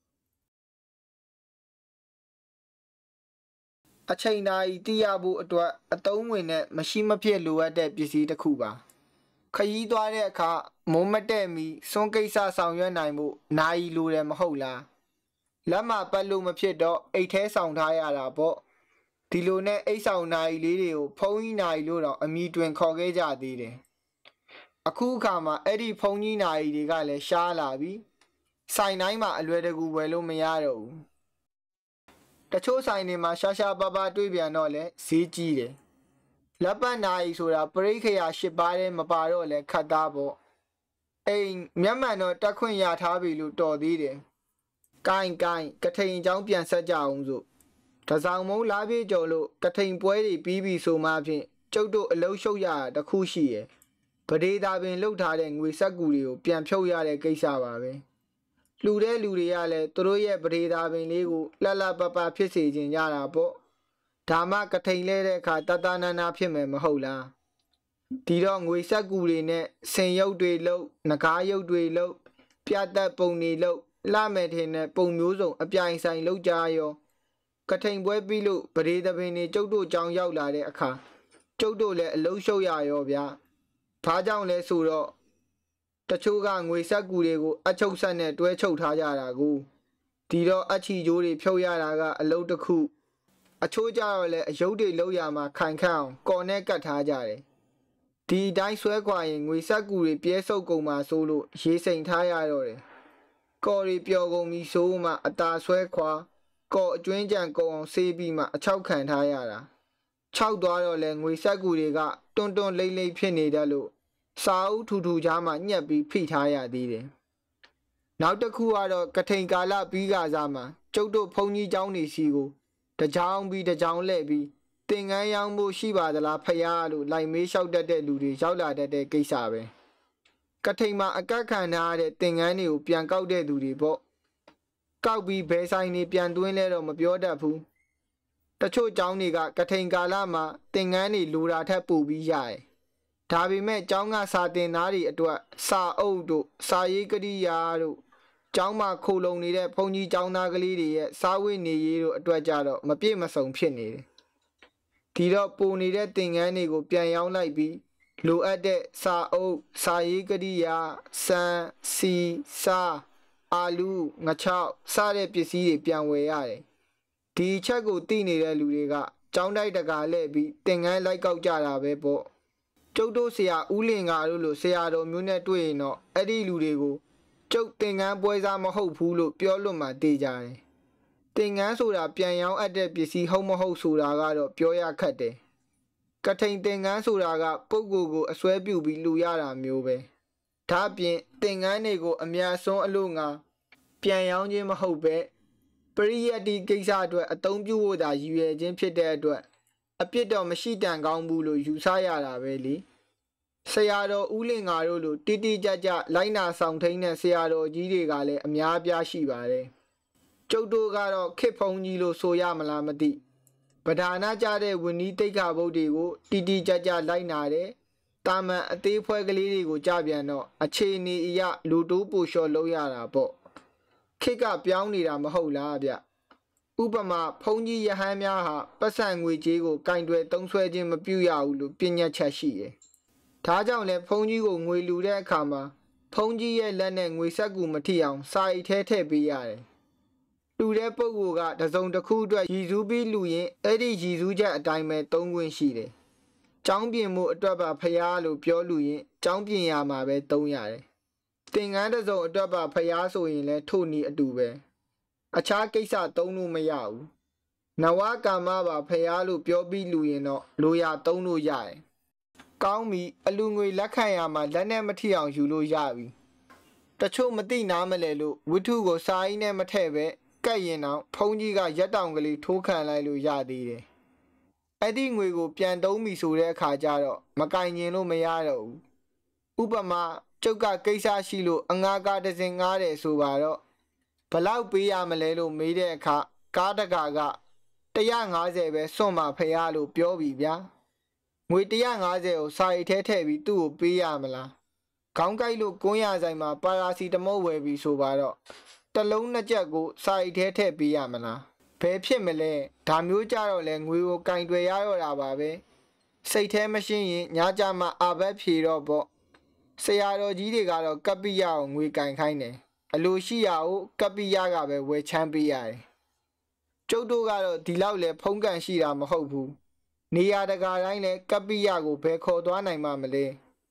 အချိန်နာရီတည်ရဖို့အတွက်အသုံးဝင်တဲ့မရှိမဖြစ်လိုအပ်တဲ့ပစ္စည်းတစ်ခုပါခရီးသွားတဲ့အခါမုံမတဲ့မီစွန့်ကိစ္စဆောင်ရွက်နိုင်မှုနာရီလိုတယ်မဟုတ်လားလက်မပတ်လို့မဖြစ်တော့အိတ်ထဲဆောင်ထားရတာပေါ့ဒီလိုနဲ့အိတ်ဆောင်နာရီလေးတွေကိုဖုံးကြီးနာရီလို့တော့အမိတွင်ခေါ်ခဲ့ကြသေးတယ်အခုအခါမှာအဲ့ဒီဖုန်ကြီးနာရီတွေကလည်းရှားလာပြီဆိုင်တိုင်းမှာအလွယ်တကူဝယ်လို့မရတော့ဘူးတချို့ဆိုင်တွေမှာရှားရှားပါပါတွေ့ပြန်တော့လဲဈေးကြီးတယ်လက်ပတ်နာရီဆိုတာပရိခရာရှစ်ပါးထဲမပါတော့လဲခတ်သားပေါ့အိမ်မျက်မှန်တော့တက်ခွင့်ရထားပြီလို့တော်သေးတယ်ကိုင်းကိုင်းကထိန်အကြောင်းပြန်ဆက်ကြအောင်စို့တစောင်မုံလားပြေကြော်လို့ကထိန်ပွဲတွေပြီးပြီဆိုမှဖြင့်ကျုပ်တို့အလုံးရှုပ်ရတာတခုရှိရယ်ပဒေသာပင်လှုပ်ထားတဲ့ငွေဆက်ကူတွေကိုပြန်ဖြုတ်ရတဲ့ကိစ္စပါပဲလူတဲ့လူတွေကလည်းသူတို့ရဲ့ပဒေသာပင်လေးကိုလှလှပပဖြစ်စေခြင်းရတာပေါ့ဒါမှကထိန်လဲတဲ့အခါတတနာနာဖြစ်မယ်မဟုတ်လားဒီတော့ငွေဆက်ကူတွေနဲ့ဆင်ရုပ်တွေလှုပ်ငကားရုပ်တွေလှုပ်ပြတ်သက်ပုံတွေလှုပ်လှမယ်ထင်တဲ့ပုံမျိုးစုံအပြိုင်ဆိုင်လှုပ်ကြရောကထိန်ပွဲပြီးလို့ပဒေသပင်တွေကျုပ်တို့ကြောင်ရောက်လာတဲ့အခါကျုပ်တို့လည်းအလုံးရှုပ်ရရောဗျာဘာကြောင့်လဲဆိုတော့တချို့ကငွေဆက်ကူတွေကိုအချုပ်ဆက်နဲ့တွဲချုပ်ထားကြတာကိုဒီတော့အချီကျိုးတွေဖြုတ်ရတာကအလုံးတစ်ခုအချို့ကြတော့လည်းအယုတ်တွေလောက်ရမှာခိုင်ခန့်အောင်ကော်နဲ့ကတ်ထားကြတယ်ဒီတိုင်းဆွဲခွာရင်ငွေဆက်ကူတွေပြဲဆုပ်ကုန်မှာဆိုလို့ရေစိမ်ထားရတော့တယ်ကော်တွေပျော်ကုန်ပြီဆိုမှအตาဆွဲခွာကော်အကျွင်းကြံကုန်အောင်ဆေးပြီးမှအချောက်ခံထားရတာခြောက်သွားတော့လဲငွေဆက်ကူတွေကတွန်းတွန်းလိမ့်လိမ့်ဖြစ်နေတယ်လို့စာအုပ်ထူထူကြားမှာညှက်ပြီးဖိထားရသေးတယ်နောက်တစ်ခုကတော့ကထိန်ကာလပြီးကစားမှာကျုပ်တို့ဘုံကြီးเจ้าနေစီကိုတကြောင်ပြီးတကြောင်လှဲ့ပြီးတင်ငန်းရောင်းဖို့ရှိပါသလားဖယားလို့လိုက်မေးလျှောက်တတ်တဲ့လူတွေရောက်လာတတ်တဲ့ကိစ္စပဲကထိန်မှာအကက်ခံထားရတဲ့တင်ငန်းတွေကိုပြန်ကောက်တဲ့သူတွေပေါ့ကောက်ပြီးဘဲဆိုင်တွေပြန်သွင်းလဲတော့မပြောတတ်ဘူးတချို့เจ้าတွေကကထိန်ကာလမှာတင်ငန်းတွေလိုတာထက်ပိုပြီးရတယ်ဒါပေမဲ့เจ้าကစာတင်သားတွေအတွက်စာအုပ်တို့စာရေးကရိယာတို့เจ้าမှာခိုလုံနေတဲ့ဘုန်းကြီးเจ้าသားကလေးတွေရဲ့စားဝတ်နေရေးတို့အတွက်ကြတော့မပြည့်မစုံဖြစ်နေတယ်ဒီတော့ပုံနေတဲ့သင်ငန်းတွေကိုပြန်ရောင်းလိုက်ပြီးလိုအပ်တဲ့စာအုပ်စာရေးကရိယာစံစီစာအာလူငချောက်စတဲ့ပစ္စည်းတွေပြန်ဝယ်ရတယ်ဒီချက်ကိုသိနေတဲ့လူတွေကကျောင်းတိုက်တကာလှည့်ပြီးသင်ငန်းလိုက်ကောက်ကြတာပဲပေါ့ကျုပ်တို့ဆရာဦးလင်္ကာတို့လိုဆရာတော်မျိုးနဲ့တွေ့ရင်တော့အဲ့ဒီလူတွေကိုကျုပ်သင်ငန်းပွဲစားမဟုတ်ဘူးလို့ပြောလွတ်မှသိကြတယ်သင်ငန်းဆိုတာပြန်ရောင်းအပ်တဲ့ပစ္စည်းဟုတ်မဟုတ်ဆိုတာကတော့ပြောရခက်တယ်ကထိန်သင်ငန်းဆိုတာကပုဂ္ဂိုလ်ကိုအစွဲပြုပြီးလူရတာမျိုးပဲဒါအပြင်သင်ငန်းတွေကိုအများဆုံးအလို့ငါပြန်ရောင်းခြင်းမဟုတ်ပဲပရိယတ်တိကိစ္စအတွက်အသုံးပြုဖို့သာရည်ရွယ်ခြင်းဖြစ်တဲ့အတွက်အပြစ်တော့မရှိတန်ကောင်းဘူးလို့ယူဆရတာပဲလေဆရာတော်ဦးလင်္ကာတို့လိုတိတိကျကျလိုက်နာဆောင်ထိန်တဲ့ဆရာတော်ကြီးတွေကလည်းအများအပြားရှိပါတယ်ကျုပ်တို့ကတော့ခေတ်ဖုံကြီးလို့ဆိုရမလားမသိပဓာနာကြတဲ့ဝင်းနီးတိတ်ခါဘုတ်တွေကိုတိတိကျကျလိုက်နာတယ်တာမန်အသေးဖွဲကလေးတွေကိုကြပြန်တော့အခြေအနေအရလူတိုးပူလျှော်လုံးရတာပေါ့ခေတ်ကပြောင်းနေတာမဟုတ်လားဗျဥပမာဖုံကြီးရဟန်းများဟာပတ်စံငွေကြေးကိုကင်တွယ်သုံးဆွဲခြင်းမပြုရဘူးလို့ပြညတ်ချက်ရှိတယ်ဒါကြောင့်လဲဖုံကြီးကိုငွေလူတဲ့အခါမှာဖုံကြီးရဲ့လက်နဲ့ငွေဆက်ကူမထိအောင်စာအိတ်ထဲထည့်ပေးရတယ်လူတဲ့ပုဂ္ဂိုလ်ကတစုံတစ်ခုအတွက်ရည်စူးပြီးလူရင်အဲ့ဒီရည်စူးချက်အတိုင်းပဲသုံးခွင့်ရှိတယ်။ကျောင်းပြင်မှုအတွက်ပါဖျားလို့ပြောလူရင်ကျောင်းပြင်ရမှာပဲသုံးရတယ်။သင်ငန်းတစုံအတွက်ပါဖျားဆိုရင်လည်းထို့နည်းအတူပဲ။အခြားကိစ္စသုံးလို့မရဘူး။နဝကာမပါဖျားလို့ပြောပြီးလူရင်တော့လိုရသုံးလို့ရတယ်။ကောင်းပြီအလူငွေလက်ခံရမှာလက်နဲ့မထိအောင်ယူလို့ရပြီ။တချို့မသိနားမလဲလို့ဝိထုကိုစာအင်းနဲ့မထည့်ပဲကဲ့ရင်တော့ဖုံးကြီးကရက်တောင်ကလေးထိုးခံလိုက်လို့ရသေးတယ်။အဲ့ဒီငွေကိုပြန်သုံးပြီဆိုတဲ့အခါကျတော့မကင်ကျင်လို့မရတော့ဘူး။ဥပမာကျုပ်ကကိစ္စရှိလို့အငါးကားတစ်စင်ငားတယ်ဆိုပါတော့ဘလောက်ပေးရမလဲလို့မေးတဲ့အခါကားတကာကone hundred fiftyပဲစွန့်မှာဖရလို့ပြောပြီဗျာ။ငွေone hundred fiftyကိုစာရိတ်ထဲထည့်ပြီးသူ့ကိုပေးရမလား။ခေါင်းကိုက်လို့ကွန်းရဆိုင်မှာပါရာစီတမော့ဝယ်ပြီးဆိုပါတော့တလုံးနှစ်ချက်ကိုစာရိတ်ထဲထည့်ပေးရမလားဘယ်ဖြစ်မလဲဒါမျိုးကြတော့လဲငွေကိုကင်တွယ်ရတော့တာပါပဲစိတ်ထဲမရှင်းရင်ညကြမှာအာဘတ်ဖြေတော့ပေါ့ဆရာတော်ကြီးတွေကတော့ကပ္ပိယကိုငွေကင်ခိုင်းတယ်အလိုရှိရကိုကပ္ပိယကပဲဝယ်ချမ်းပေးရတယ်ကျုပ်တို့ကတော့ဒီလောက်လဲဖုံးကန်ရှိတာမဟုတ်ဘူးနေရာတကာတိုင်းလဲကပ္ပိယကိုဘယ်ခေါ်သွားနိုင်မှမလဲ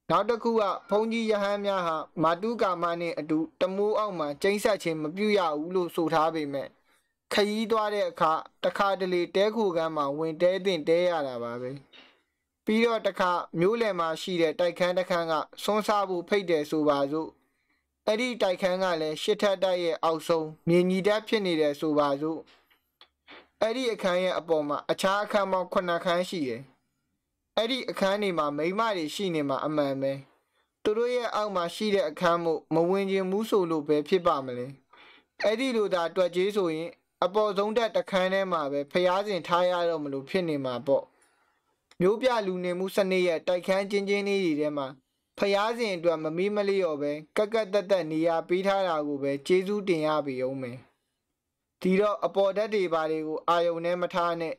နောက်တစ်ခုကဘုန်းကြီးယဟန်များဟာမာတုကာမနဲ့အတူတမိုးအောက်မှာကျိန်းဆက်ခြင်းမပြုရဘူးလို့ဆိုထားပေမဲ့ခရီးသွားတဲ့အခါတခါတလေတဲခိုကမ်းမှာဝင်တဲတင်တဲရတာပါပဲပြီးတော့တခါမျိုးလယ်မှာရှိတဲ့တိုက်ခန်းတစ်ခန်းကဆွန်းစားဖို့ဖိတ်တယ်ဆိုပါစို့အဲ့ဒီတိုက်ခန်းကလည်းရှစ်ထပ်တိုက်ရဲ့အောက်ဆုံးမြေညီတက်ဖြစ်နေတယ်ဆိုပါစို့အဲ့ဒီအခန်းရဲ့အပေါ်မှာအခြားအခန်းပေါင်းခုနှစ်ခန်းရှိတယ်အဲ့ဒီအခန်းတွေမှာမိန်းမတွေရှိနေမှာအမှန်ပဲသူတို့ရဲ့အောက်မှာရှိတဲ့အခန်းမို့မဝင်ခြင်းမှုဆိုလို့ပဲဖြစ်ပါမလဲအဲ့ဒီလိုသာတွက်ကြီးဆိုရင်အပေါ်ဆုံးတက်တခန်းထဲမှာပဲဖျားစဉ်ထားရတော့မလို့ဖြစ်နေမှာပေါ့မျိုးပြလူနေမှုစနစ်ရဲ့တိုက်ခန်းချင်းချင်းလေးတွေထဲမှာဖျားစဉ်အတွက်မမေးမလျော့ပဲကက်ကက်တက်တက်နေရာပေးထားတာကိုပဲကျေးဇူးတင်ရပြီအောင်မယ်ဒီတော့အပေါ်ဓာတ်တွေပါတွေကိုအာယုံနဲ့မထားနဲ့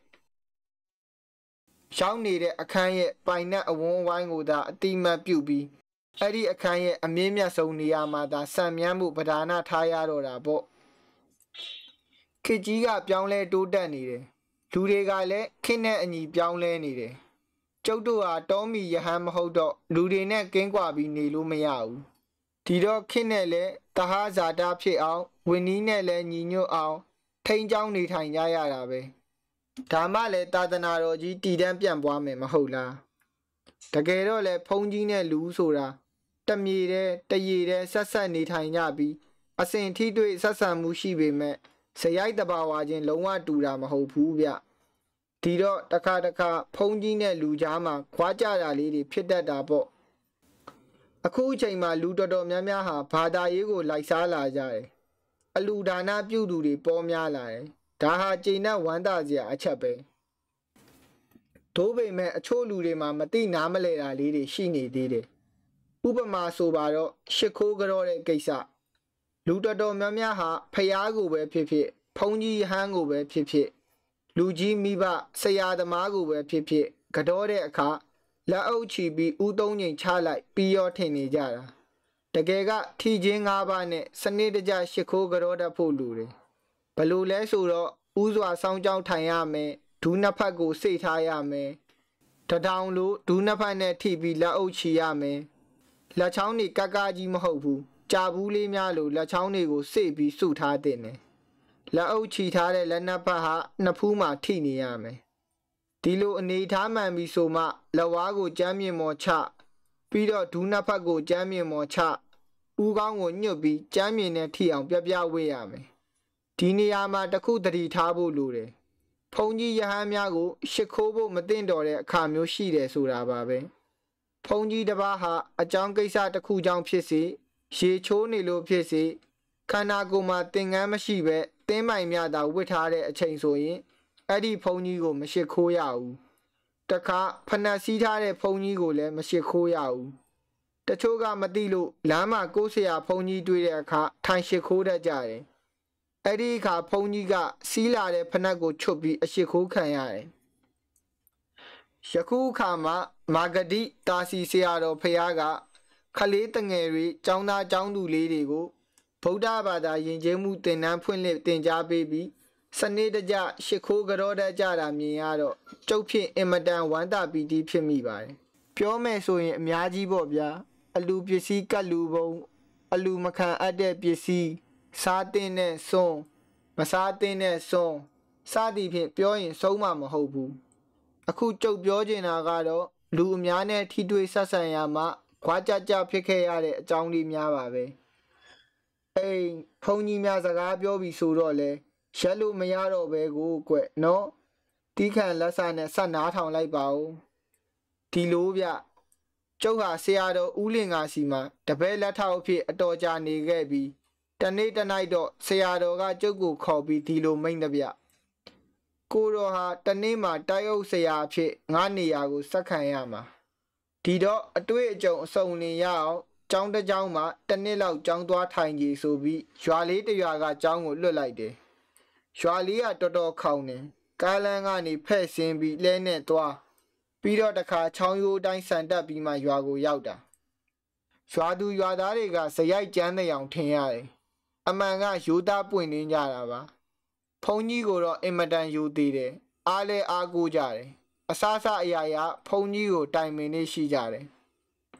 ရှောင်းနေတဲ့အခန်းရဲ့ပိုင်နက်အဝန်းဝိုင်းကိုသာအတိမတ်ပြုပြီးအဲ့ဒီအခန်းရဲ့အမြင့်မြတ်ဆုံးနေရာမှာသာစံမြန်းမှုပဓာနာထားရတော့တာပေါ့ခေတ်ကြီးကပြောင်းလဲတိုးတက်နေတယ်လူတွေကလည်းခေတ်နဲ့အညီပြောင်းလဲနေတယ်ကျုပ်တို့ဟာတောမီယဟန်မဟုတ်တော့လူတွေနဲ့ကင်းကွာပြီးနေလို့မရဘူးဒီတော့ခေတ်နဲ့လည်းတဟဇာတာဖြစ်အောင်ဝင်းနီးနဲ့လည်းညီညွတ်အောင်ထိန်းချောင်းနေထိုင်ကြရတာပဲဒါမှလည်းသာသနာတော်ကြီးတည်တံ့ပြန့်ပွားမယ်မဟုတ်လားတကယ်တော့လေဘုန်းကြီးနဲ့လူဆိုတာတမြေတဲ့တရေတဲ့ဆက်ဆက်နေထိုင်ကြပြီးအစဉ်ထိတွေ့ဆက်ဆံမှုရှိပေမဲ့စရိုက်တဘာဝချင်းလုံးဝတူတာမဟုတ်ဘူးဗျဒီတော့တခါတခါဘုန်းကြီးနဲ့လူကြားမှာခွာကြတာလေးတွေဖြစ်တတ်တာပေါ့အခုအချိန်မှာလူတော်တော်များများဟာဘာသာရေးကိုလိုက်စားလာကြတယ်အလူဒါနပြုသူတွေပေါ်များလာတယ်ဒါဟာကျိန်နဲ့ဝမ်းသာစရာအချက်ပဲဒို့ပေမဲ့အချို့လူတွေမှာမသိနားမလဲတာလေးတွေရှိနေသေးတယ်ဥပမာဆိုပါတော့ရှစ်ခိုးကြောတဲ့ကိစ္စလူတော်တော်များများဟာဖျားကိုပဲဖြစ်ဖြစ်ဘုန်းကြီးဟန်းကိုပဲဖြစ်ဖြစ်လူကြီးမိဘဆရာသမားကိုပဲဖြစ်ဖြစ်ကြောတဲ့အခါလက်အုပ်ချီပြီးဥသုံးငိမ်ချလိုက်ပြီးရောထင်နေကြတာတကယ်ကထီချင်း၅ပါးနဲ့စနစ်တကျရှစ်ခိုးကြောတတ်ဖို့လူတွေဘလို့လဲဆိုတော့ဥစွာစောင်းကြောင်းထိုင်ရမယ်ဒူးနှစ်ဖက်ကိုစိတ်ထားရမယ်တထောင်လိုဒူးနှစ်ဖက်နဲ့ထိပြီးလက်အုပ်ချီရမယ်လက်ချောင်းတွေကကကြီးမဟုတ်ဘူးကြာဘူးလေးများလိုလက်ချောင်းတွေကိုစိတ်ပြီးစုထားတဲ့တယ်လက်အုပ်ချီထားတဲ့လက်နှစ်ဖက်ဟာနှစ်ဖူးမှာထိနေရမယ်ဒီလိုအနေထားမှန်ပြီးဆိုမှလက်ဝါးကိုကြမ်းမြင့်မော်ချပြီးတော့ဒူးနှစ်ဖက်ကိုကြမ်းမြင့်မော်ချဥကောင်းကိုညှွတ်ပြီးကြမ်းမြင့်နဲ့ထိအောင်ပြပြဝေးရမယ်ဒီနေရာမှာတခုတတိထားဖို့လိုတယ်ဘုန်းကြီးယဟန်များကိုရှစ်ခိုးဖို့မသင့်တော်တဲ့အခါမျိုးရှိတယ်ဆိုတာပါပဲဘုန်းကြီးတစ်ပါးဟာအကြောင်းကိစ္စတစ်ခုကြောင့်ဖြစ်စေရေချိုးနေလို့ဖြစ်စေခန္ဓာကိုယ်မှာသင်္ကန်းမရှိပဲသင်းပိုင်များသာဝတ်ထားတဲ့အချိန်ဆိုရင်အဲ့ဒီဘုန်းကြီးကိုမရှစ်ခိုးရဘူးတခါဖဏတ်စည်းထားတဲ့ဘုန်းကြီးကိုလည်းမရှစ်ခိုးရဘူးတချို့ကမသိလို့လမ်းမှာကိုယ်ဆရာဘုန်းကြီးတွေ့တဲ့အခါထိုင်ရှစ်ခိုးတတ်ကြတယ်အဲ့ဒီအခါဘုန်းကြီးကစီးလာတဲ့ဖဏတ်ကိုချွတ်ပြီးအရှစ်ခိုးခံရတယ်ယခုအခါမှာမာဂတိတာစီဆရာတော်ဖရာကခလေးတငယ်တွေចောင်းသားចောင်းသူလေးတွေကိုဗုဒ္ဓဘာသာယဉ်ကျေးမှုသင်တန်းဖွင့်လှစ်သင်ကြားပေးပြီးစနစ်တကျရှစ်ခိုးကြောတတ်ကြတာမြင်ရတော့ကျုပ်ဖြစ်အင်မတန်ဝမ်းသာပီတိဖြစ်မိပါတယ်ပြောမယ်ဆိုရင်အများကြီးပေါ့ဗျာအလူပစ္စည်းကတ်လူပုံအလူမခံအပ်တဲ့ပစ္စည်းစားတင်တဲ့စွန်းမစားတင်တဲ့စွန်းစသည်ဖြင့်ပြောရင်ဆုံးမမဟုတ်ဘူးအခုကျုပ်ပြောချင်တာကတော့လူအများနဲ့ထိတွေ့ဆက်ဆံရမှာခွာကြကြဖြစ်ခဲ့ရတဲ့အကြောင်းလေးများပါပဲအိမ်ဘုန်းကြီးများစကားပြောပြီးဆိုတော့လေရက်လို့မရတော့ပဲကိုကွနော်တီးခံလက်ဆာနဲ့ဆက်နားထောင်လိုက်ပါဦးဒီလိုဗျကျုပ်ဟာဆရာတော်ဦးလင်ကစီမှာတပည့်လက်ထောက်အဖြစ်အတော်ကြာနေခဲ့ပြီးတနေ့တနိုင်တော့ဆရာတော်ကကျုပ်ကိုခေါ်ပြီးဒီလိုမိန့်တဗျကိုတော်ဟာတနေ့မှာတိုက်အုပ်ဆရာအဖြစ်ငါနေရာကိုဆက်ခံရမှာဒီတော့အတွေ့အကြုံအစုံလင်ရအောင်ကျောင်းတစ်ကျောင်းမှာတနှစ်လောက်ကျောင်းသွားထိုင်ကြဆိုပြီးရွာလေးတစ်ရွာကကျောင်းကိုလွတ်လိုက်တယ်ရွာလေးကတော်တော်ခေါင်တယ်ကားလမ်းကနေဖဲ့ဆင်းပြီးလဲနဲ့သွားပြီးတော့တခါချောင်းရိုးတိုင်းဆန်တက်ပြီးမှရွာကိုရောက်တာရွာသူရွာသားတွေကစရိုက်ကြမ်းတဲ့အောင်ထင်ရတယ်အမှန်ကရိုးသားပွင့်နေကြတာပါဘုန်းကြီးကိုတော့အင်မတန်ယူသေးတယ်အားလဲအားကိုးကြတယ်အစားစားအရာရာဘုန်းကြီးကိုတိုင်ပင်နေရှိကြတယ်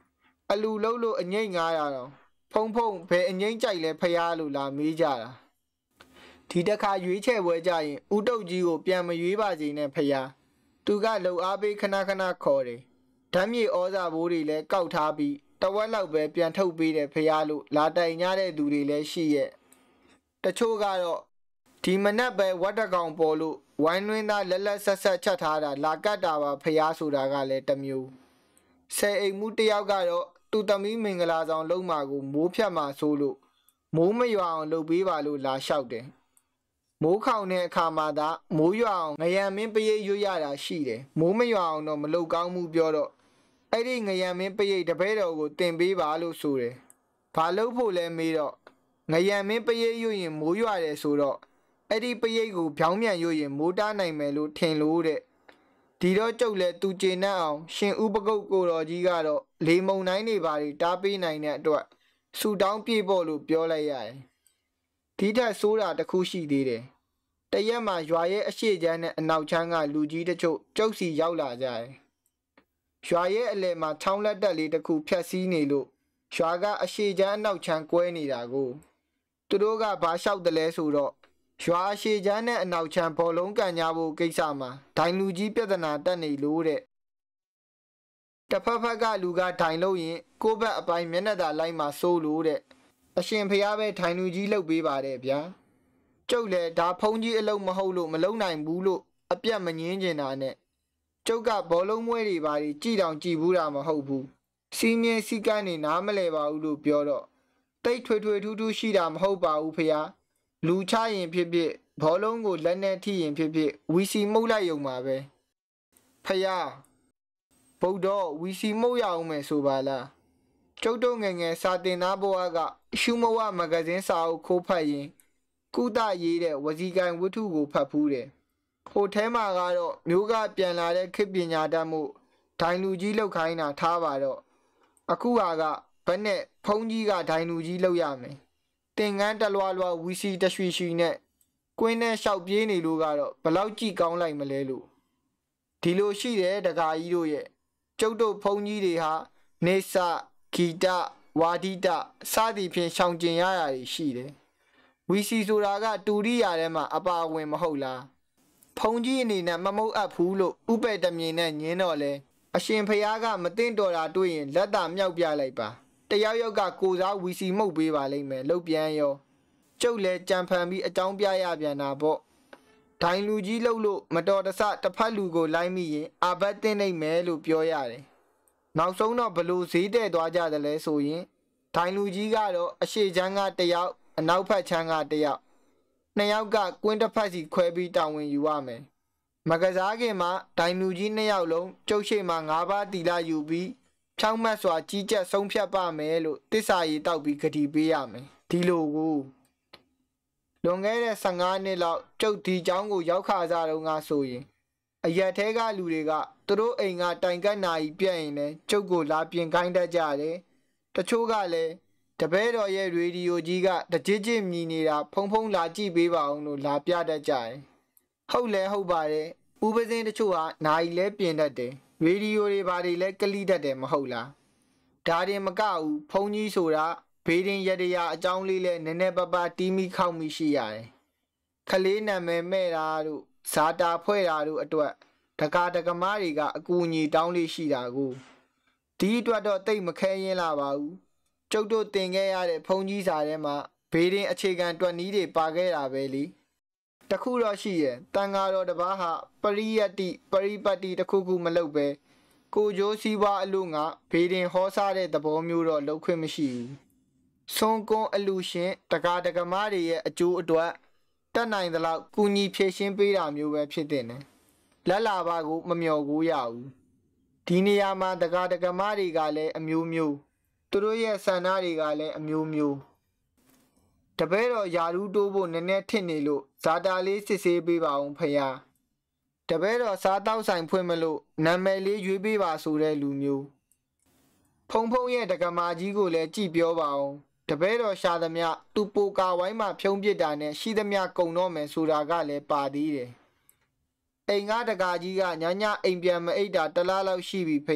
အလူလုံးလို့အငိမ့်ငားရတော့ဖုံဖုံဘယ်အငိမ့်ကြိုက်လဲဖျားလို့လာမေးကြတာဒီတစ်ခါရွေးချယ်ပွဲကြရင်ဦးတုတ်ကြီးကိုပြန်မရွေးပါစေနဲ့ဖျားသူကလှုပ်အားပေးခဏခဏခေါ်တယ်ဓာတ်မြေဩဇာဘိုးတွေလည်းကောက်ထားပြီးတဝက်လောက်ပဲပြန်ထုတ်ပေးတယ်ဖျားလို့လာတိုင်ကြတဲ့သူတွေလည်းရှိရဲ့တချို့ကတော့ဒီမနက်ပဲဝတ်တကောင်ပေါ်လို့ဝိုင်းနှင်းသားလက်လက်ဆက်ဆက်ချက်ထားတာလာကတ်တာပါဖျားဆိုတာကလည်းတစ်မျိုးဆယ်အိမ်မှုတယောက်ကတော့သူသမီးမင်္ဂလာဆောင်လုံးမာကိုမိုးဖြတ်မှာဆိုလို့မိုးမရွာအောင်လုပ်ပေးပါလို့လာလျှောက်တယ်မိုးခေါင်တဲ့အခါမှာသာမိုးရွာအောင်ငရံမင်းပရိတ်ရွရတာရှိတယ်မိုးမရွာအောင်တော့မလုပ်ကောင်းမှုပြောတော့အဲ့ဒီငရံမင်းပရိတ်တပည့်တော်ကိုတင်ပေးပါလို့ဆိုတယ်ဘာလို့ဖို့လဲမေးတော့ငရံမင်းပရိတ်ရွရင်မိုးရွာတယ်ဆိုတော့အဲ့ဒီပရိတ်ကိုဖြောင်းပြန်ရွရင်မိုးတားနိုင်မယ်လို့ထင်လို့တဲ့ဒီတော့ကျုပ်လည်းသူကျေနပ်အောင်ရှင်ဥပကုတ်ကိုတော်ကြီးကတော့လေမုံတိုင်းတွေပါတားပေးနိုင်တဲ့အတွက်ဆူတောင်းပြေဖို့လို့ပြောလိုက်ရတယ်ဒီထက်ဆိုးတာတစ်ခုရှိသေးတယ်တရက်မှာရွာရဲ့အရှိချမ်းနဲ့အနောက်ချမ်းကလူကြီးတချို့ကျုပ်စီရောက်လာကြတယ်ရွာရဲ့အလယ်မှာချောင်းလက်တက်လေးတစ်ခုဖြတ်စည်းနေလို့ရွာကအရှိချမ်းအနောက်ချမ်းကွဲနေတာကိုသူတို့ကဘာလျှောက်တယ်လဲဆိုတော့ရွာအရှိချမ်းနဲ့အနောက်ချမ်းဘောလုံးကန်ကြဖို့ကိစ္စမှာဒိုင်လူကြီးပြဿနာတက်နေလို့တဲ့တစ်ဖက်ဖက်ကလူကဒိုင်လို့ရင်ကိုယ့်ဘက်အပိုင်းမျက်နှာသာလိုက်မှစိုးလို့တဲ့အရှင်ဖျားပဲဒိုင်လူကြီးလှုပ်ပေးပါတယ်ဗျာကျုပ်လည်းဒါဖုံးကြီးအလုံးမဟုတ်လို့မလုံနိုင်ဘူးလို့အပြတ်မငင်းကျင်တာနဲ့ကျုပ်ကဘောလုံးမွဲတွေပါကြည်တောင်ကြည်ဘူးတာမဟုတ်ဘူးစီးမြဲစီးကန်းနေနားမလဲပါဘူးလို့ပြောတော့တိတ်ထွေထွေထူးထူးရှိတာမဟုတ်ပါဘူးဖျားလူချရင်ဖြစ်ဖြစ်ဘောလုံးကိုလက်နဲ့ထိရင်ဖြစ်ဖြစ်ဝီစီမှုတ်လိုက်ရုံပါပဲဖျားဗုဒ္ဓဝီစီမှုတ်ရအောင်မယ်ဆိုပါလားကျုပ်တို့ငယ်ငယ်စာတင်သားဘဝကရှုမဝမဂဇင်းစာအုပ်ခိုးဖတ်ရင်ကုသရေးတဲ့ဝစီကိုင်ဝတ္ထုကိုဖတ်ဖူးတယ်ဟိုထဲမှာကတော့မျိုးကပြန်လာတဲ့ခေတ်ပညာတတ်မှုဒိုင်လူကြီးလောက်ခိုင်းတာထားပါတော့အခုဟာကဘယ်နဲ့ဖုံးကြီးကဒိုင်လူကြီးလောက်ရမယ်တင်ငန်းတလွားလွားဝီစီတရွှီရွှီနဲ့ကွင်းနဲ့လျှောက်ပြေးနေလို့ကတော့ဘလောက်ကြည့်ကောင်းလိုက်မလဲလို့ဒီလိုရှိတယ်တကာကြီးတို့ရဲ့ကျုပ်တို့ဖုံးကြီးတွေဟာနေဆဂီတဝါဒိတစသည်ဖြင့်ရှောင်ကျင်ရတာရှိတယ်ဝီစီဆိုတာကတူရိယာထဲမှာအပါဝင်မဟုတ်လားဖုံကြီးအနေနဲ့မမုတ်အပ်ဘူးလို့ဥပဲ့တမြင်နဲ့ညင်းတော့လဲအရှင်ဖျားကမသိတော်တာတွေ့ရင်လက်သာမြောက်ပြလိုက်ပါတယောက်ယောက်ကကိုစားဝီစီမှုတ်ပေးပါလိမ့်မယ်လှုပ်ပြန်ရောကျုပ်လဲကြံဖန်ပြီးအကြောင်းပြရပြန်တာပေါ့ဒိုင်လူကြီးလှုပ်လို့မတော်တဆတစ်ဖက်လူကိုလိုက်မိရင်အာဘတ်တင်နိုင်မယ်လို့ပြောရတယ်နောက်ဆုံးတော့ဘလို့ဈေးတဲ့သွားကြတယ်လဲဆိုရင်ဒိုင်လူကြီးကတော့အရှိချမ်းကတယောက်အနောက်ဖက်ချမ်းကတယောက်နှစ်ယောက်ကကွင်းတစ်ဖက်စီခွဲပြီးတာဝန်ယူရမယ်မကစားခင်မှာဒိုင်လူကြီးနှစ်ယောက်လုံးကျုပ်ရှိမှငါးပါးတီလာယူပြီးဖြောင်းမတ်စွာကြီးကြပ်ဆုံးဖြတ်ပါမယ်လို့တစ္ဆာရီတောက်ပြီးဂတိပေးရမယ်ဒီလိုကိုလွန်ခဲ့တဲ့ဆယ်ငါးနှစ်လောက်ကျုပ်ဒီเจ้าကိုရောက်ခါစားတော့ငါဆိုရင်အရက်ထဲကလူတွေကသူတို့အိမ်ကတိုင်ကတ်နာကြီးပြက်ရင်လည်းကျုပ်ကိုလာပြင်ခိုင်းတတ်ကြတယ်တချို့ကလည်းတပည့်တော်ရဲ့ရေဒီယိုကြီးကတကြစ်ကြစ်မြည်နေတာဖုံဖုံလာကြည့်ပေးပါအောင်လို့လာပြတတ်ကြတယ်ဟုတ်လဲဟုတ်ပါတယ်ဥပစင်းတချို့ဟာနာရီလဲပြင်တတ်တယ်ရေဒီယိုတွေဘာတွေလဲကလိတတ်တယ်မဟုတ်လားဒါတင်မကဘူးဖုံကြီးဆိုတာဘေးရင်ရတရာအကြောင်းလေးလဲနည်းနည်းပါးပါးတီးမိခောက်မိရှိရတယ်ခလေးနာမည်မဲ့တာတို့ဇာတာဖွဲ့တာတို့အတွက်တကာတကမားတွေကအကူအညီတောင်းလေးရှိတာကိုဒီအတွက်တော့တိတ်မခဲရင်လာပါဘူးကျုပ်တို့တင်ခဲ့ရတဲ့ဖုံကြီးစာထဲမှာဘေးရင်အခြေခံတွက်နီးတွေပါခဲ့တာပဲလေတခုတော့ရှိရဲ့တန်ဃာတော်တစ်ပါးဟာပရိယတ္တိပရိပတ်တိတခုခုမလုပ်ပဲကိုကျိုးစည်းပွားအလို့ငါဘေးရင်ဟောစားတဲ့သဘောမျိုးတော့လုပ်ခွင့်မရှိဘူးဆွန်ကွန်အလူရှင်တကာတကမားတွေရဲ့အကျိုးအတွက်တတ်နိုင်သလောက်ကူညီဖြည့်ရှင်းပေးတာမျိုးပဲဖြစ်တဲ့နဲ့လက်လာပါကိုမမျှော်ကိုရဘူးဒီနေရာမှာတကာတကမားတွေကလည်းအမျိုးမျိုးသူတို့ရဲ့ဆန္ဒတွေကလည်းအမျိုးမျိုးတပည့်တော်ယာရူးတိုးဖို့နည်းနည်းထစ်နေလို့ဇာတာလေးစစ်ဆေးပေးပါအောင်ဖယားတပည့်တော်စားတောက်ဆိုင်ဖွင့်မလို့နာမည်လေးရွေးပေးပါဆိုတဲ့လူမျိုးဖုံဖုံရဲ့တက္ကမကြီးကိုလည်းကြည့်ပြောပါအောင်တပည့်တော်ရှာသမျှသူပိုကာဝိုင်းမှာဖြုံးပစ်တာနဲ့ရှိသမျှကုံတော့မယ်ဆိုတာကလည်းပါသေးတယ်အိမ်ကတကာကြီးကညညအိမ်ပြန်မအိတ်တာတလားလောက်ရှိပြီဖယား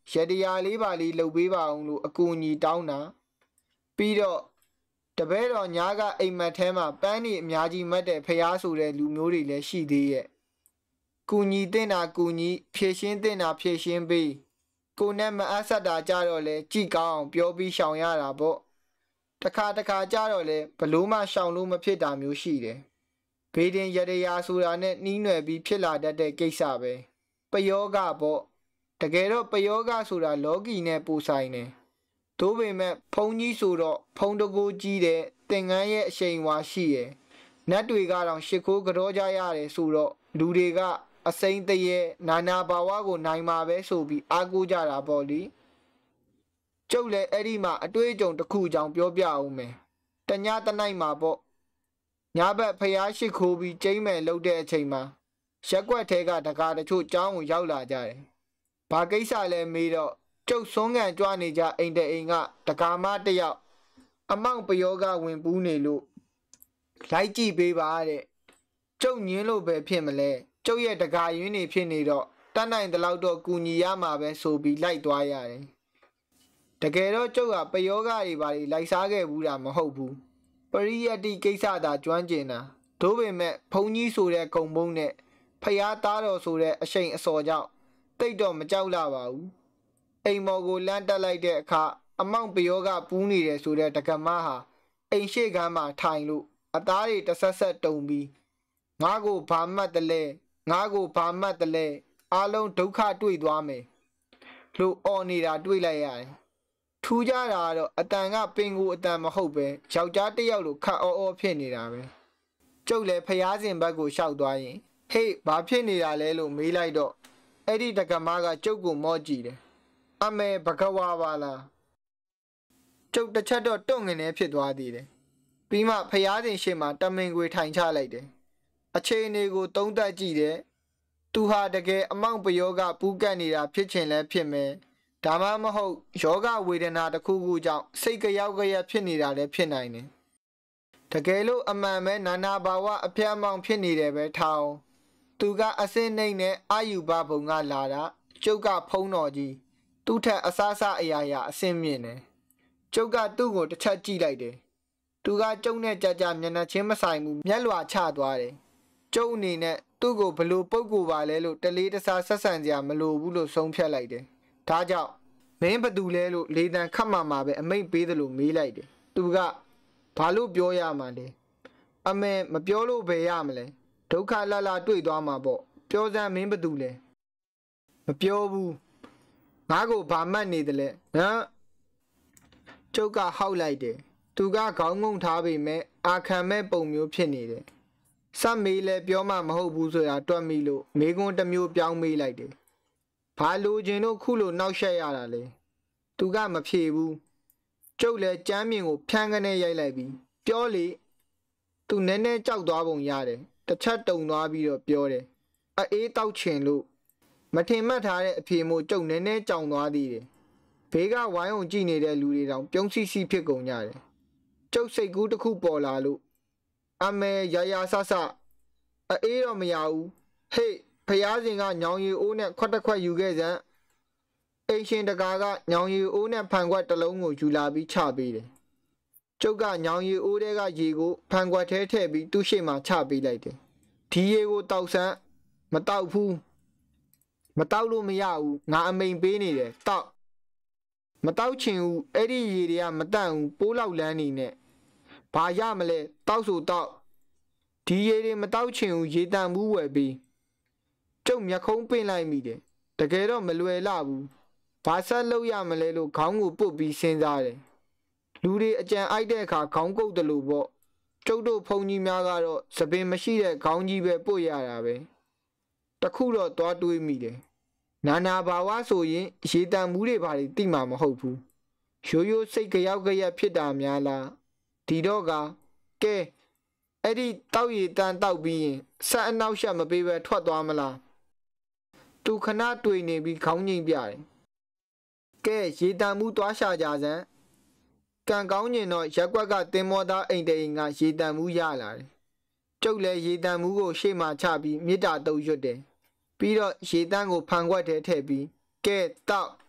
ရတရားလေးပါလေးလှုပ်ပေးပါအောင်လို့အကူအညီတောင်းတာပြီးတော့တပည့်တော်ညာကအိမ်မက်ထဲမှာပန်းနေအများကြီးမတ်တဲ့ဖျားဆိုတဲ့လူမျိုးတွေလည်းရှိသေးရဲ့ကူညီတင်တာကူညီဖြည့်ရှင်းတင်တာဖြည့်ရှင်းပေးကိုနဲ့မအပ်ဆက်တာကြတော့လဲကြည်ကောင်းအောင်ပြောပြီးရှောင်ရတာပေါ့တခါတခါကြတော့လဲဘလို့မှရှောင်လို့မဖြစ်တာမျိုးရှိတယ်ဘေးတင်ရတရားဆိုတာနဲ့နှီးနွယ်ပြီးဖြစ်လာတတ်တဲ့ကိစ္စပဲပယောဂပေါ့တကယ်တော့ပယောဂဆိုတာလောကီနဲ့ပူဆိုင်တယ်သို့ပေမဲ့ဖုံကြီးဆိုတော့ဖုံတကူကြီးတဲ့သင်္ကန်းရဲ့အရှိန်ဝါရှိရယ်နတ်တွေကတော့ရှ िख ိုးကြောကြရတယ်ဆိုတော့လူတွေကအစိမ့်တရေနာနာဘာဝကိုနိုင်မှာပဲဆိုပြီးအားကိုးကြတာပေါ့လေကျုပ်လည်းအဲ့ဒီမှာအတွေ့အကြုံတစ်ခုကြောင့်ပြောပြအောင်မယ်တညတနိုင်မှာပေါ့ညဘက်ဖျားရှ िख ိုးပြီးကျိမ့်မယ်လှုပ်တဲ့အချိန်မှာရက်ွက်ထဲကတကားတချို့ကျောင်းကိုရောက်လာကြတယ်ဘာကိစ္စလဲမေးတော့ကျုပ်စွန်းကန်ကြွနေကြအိမ်တဲ့အိမ်ကတကားမတယောက်အမောင်ပယောဂဝင်ပူးနေလို့လိုက်ကြည့်ပေးပါတဲ့ကျုပ်ညင်းလို့ပဲဖြစ်မလဲကျုပ်ရဲ့တကာရင်းနေဖြစ်နေတော့တတ်နိုင်တဲ့လောက်တော့ကူညီရမှာပဲဆိုပြီးလိုက်သွားရတယ်တကယ်တော့ကျုပ်ကပယောဂတွေပါလိုက်စားခဲ့ဘူးတာမဟုတ်ဘူးပရိယတ္တိကိစ္စသာကျွမ်းကျင်တာသို့ပေမဲ့ဘုံကြီးဆိုတဲ့ဂုံပုံးနဲ့ဖျားသားတော်ဆိုတဲ့အရှိန်အစော်ကြောင့်တိတ်တော့မကြောက်လာပါဘူးအိမ်မော်ကိုလမ်းတက်လိုက်တဲ့အခါအမောင်ပယောဂပူးနေတယ်ဆိုတဲ့တက္ကမဟာအိမ်ရှိကမ်းမှာထိုင်လို့အသားတွေတဆက်ဆက်တုံပြီးငါကိုဘာမှတ်တလဲငါကိုဘာမှတ်တလဲအားလုံးဒုက္ခတွေ့သွားမယ်လို့အော်နေတာတွေ့လိုက်ရတယ်ထူးကြတာကတော့အတန်ကပင်ကိုအတန်မဟုတ်ပဲယောက်ျားတစ်ယောက်လိုခတ်အော်အော်ဖြစ်နေတာပဲကျုပ်လည်းဖျားစဉ်ဘက်ကိုရှောက်သွားရင်ဟေးဘာဖြစ်နေတာလဲလို့မေးလိုက်တော့အဲ့ဒီတက္ကမကကျုပ်ကိုမော့ကြည့်တယ်အမေဘဂဝါပါလားကျုပ်တစ်ချက်တော့တွန့်ငနေဖြစ်သွားသေးတယ်ပြီးမှဖျားစဉ်ရှေ့မှာတမင်ခွေထိုင်ချလိုက်တယ်အခြေအနေကိုသုံးသပ်ကြည့်တယ်သူဟာတကယ်အမောင်ပယောဂပူးကတ်နေတာဖြစ်ချင်လဲဖြစ်မယ်ဒါမှမဟုတ်ယောဂဝေဒနာတစ်ခုခုကြောင့်စိတ်ကြောက်ကြရဖြစ်နေတာလည်းဖြစ်နိုင်တယ်တကယ်လို့အမှန်ပဲနာနာဘာဝအပြတ်အမောင်ဖြစ်နေတယ်ပဲထောင်းသူကအစင်းနှိမ့်နဲ့အာယူဘဘုံကလာတာကျုပ်ကဖုံးတော်ကြီးသူ့ထက်အစားစားအရာရာအစင်းမြင့်တယ်ကျုပ်ကသူ့ကိုတစ်ချက်ကြည့်လိုက်တယ်သူကကျုပ်နဲ့ကြကြမျက်နှာချင်းမဆိုင်ဘူးမျက်လွှာချသွားတယ်ကျုပ်အနေနဲ့သူ့ကိုဘလို့ပုတ်ကိုပါလဲလို့တလေးတစားဆက်ဆံကြမလို့ဘူးလို့ဆုံးဖြတ်လိုက်တယ်ဒါကြောင့်မင်းဘသူလဲလို့လေတံခတ်မှမှာပဲအမိတ်ပေးတယ်လို့မေးလိုက်တယ်သူကဘာလို့ပြောရမှာလဲအမေမပြောလို့ဘယ်ရမလဲဒုက္ခလလတွေ့သွားမှာပေါ့ပြောစမ်းမင်းဘသူလဲမပြောဘူးငါ့ကိုဘာမှတ်နေတယ်လဲဟမ်ကျုပ်ကဟောက်လိုက်တယ်သူကခေါင်းငုံထားပေမဲ့အာခံမဲ့ပုံမျိုးဖြစ်နေတယ်စက်မေးလဲပြောမှမဟုတ်ဘူးဆိုတာတွက်မိလို့မိကွန်းတစ်မျိုးပြောင်းမေးလိုက်တယ်ဘာလို့ခြင်းတို့ခုလိုနှောက်ရှက်ရတာလဲသူကမဖြေဘူးကျုပ်လည်းကြမ်းမြင်ကိုဖြန်းကနေရိုက်လိုက်ပြီးပြောလေသူနည်းနည်းကြောက်သွားပုံရတယ်တစ်ချက်တုံသွားပြီးတော့ပြောတယ်အေးတောက်ချင်လို့မထင်မှတ်ထားတဲ့အဖြေမို့ကျုပ်နည်းနည်းကြောင်သွားသေးတယ်ဘေးကဝိုင်းအောင်ကြည့်နေတဲ့လူတွေတောင်ပြုံးစီစီဖြစ်ကုန်ကြတယ်ကျုပ်စိတ်ကူးတစ်ခုပေါ်လာလို့အမေရရဆဆအေးတော့မရဘူးဟေးဖျားစဉ်ကညောင်ရီအိုးနဲ့ခွက်တစ်ခွက်ယူခဲ့စမ်းအိမ်ရှင်တကာကညောင်ရီအိုးနဲ့ဖန်ခွက်တစ်လုံးကိုယူလာပြီးချပေးတယ်ကျုပ်ကညောင်ရီအိုးတဲကရေကိုဖန်ခွက်ထဲထည့်ပြီးသူ့ရှေ့မှာချပေးလိုက်တယ်ဒီရေကိုတောက်ဆန်းမတောက်ဘူးမတောက်လို့မရဘူးငါအမိန်ပေးနေတယ်တောက်မတောက်ချင်ဘူးအဲ့ဒီရေတွေကမတန့်ဘူးပိုးလောက်လန်းနေနဲ့ဘာရမလဲတောက်ဆိုတောက်ဒီရေတွေမတောက်ချင်ဘူးရေတန့်ဘူးဝယ်ပြီးကျုပ်မျက်ခုံးပင့်လိုက်မိတယ်တကယ်တော့မလွယ်လှဘူးဘာဆက်လုပ်ရမလဲလို့ခေါင်းကိုပုတ်ပြီးစဉ်းစားတယ်လူတွေအကြံအိုက်တဲ့အခါခေါင်းကုတ်တယ်လို့ပေါ့ကျုပ်တို့ဘုံကြီးများကတော့သပင်မရှိတဲ့ခေါင်းကြီးပဲပုတ်ရတာပဲတခုတော့သွားတွေးမိတယ်နာနာဘာဝဆိုရင်ရေတန့်ဘူးတွေဘာတွေတိမှမဟုတ်ဘူးရိုးရိုးစိတ်ကြောက်ကြရဖြစ်တာများလားဒီတော့ကကဲအဲ့ဒီတောက်ရည်တန်းတောက်ပြီးရင်ဆက်အနောက်ရှက်မပေးပဲထွက်သွားမလားသူခဏတွေ့နေပြီးခေါင်းငိမ့်ပြတယ်ကဲရေတန်းမှုသွားရှာကြစမ်းကံကောင်းကျင်တော့ရက်ကွက်ကတင်မောသားအိမ်တိန်ကရေတန်းမှုရလာတယ်ကျုပ်လည်းရေတန်းမှုကိုရှေ့မှာချပြီးမေတ္တာတုပ်ရွတ်တယ်ပြီးတော့ရေတန်းကိုဖန်ခွက်ထဲထည့်ပြီးကဲတောက်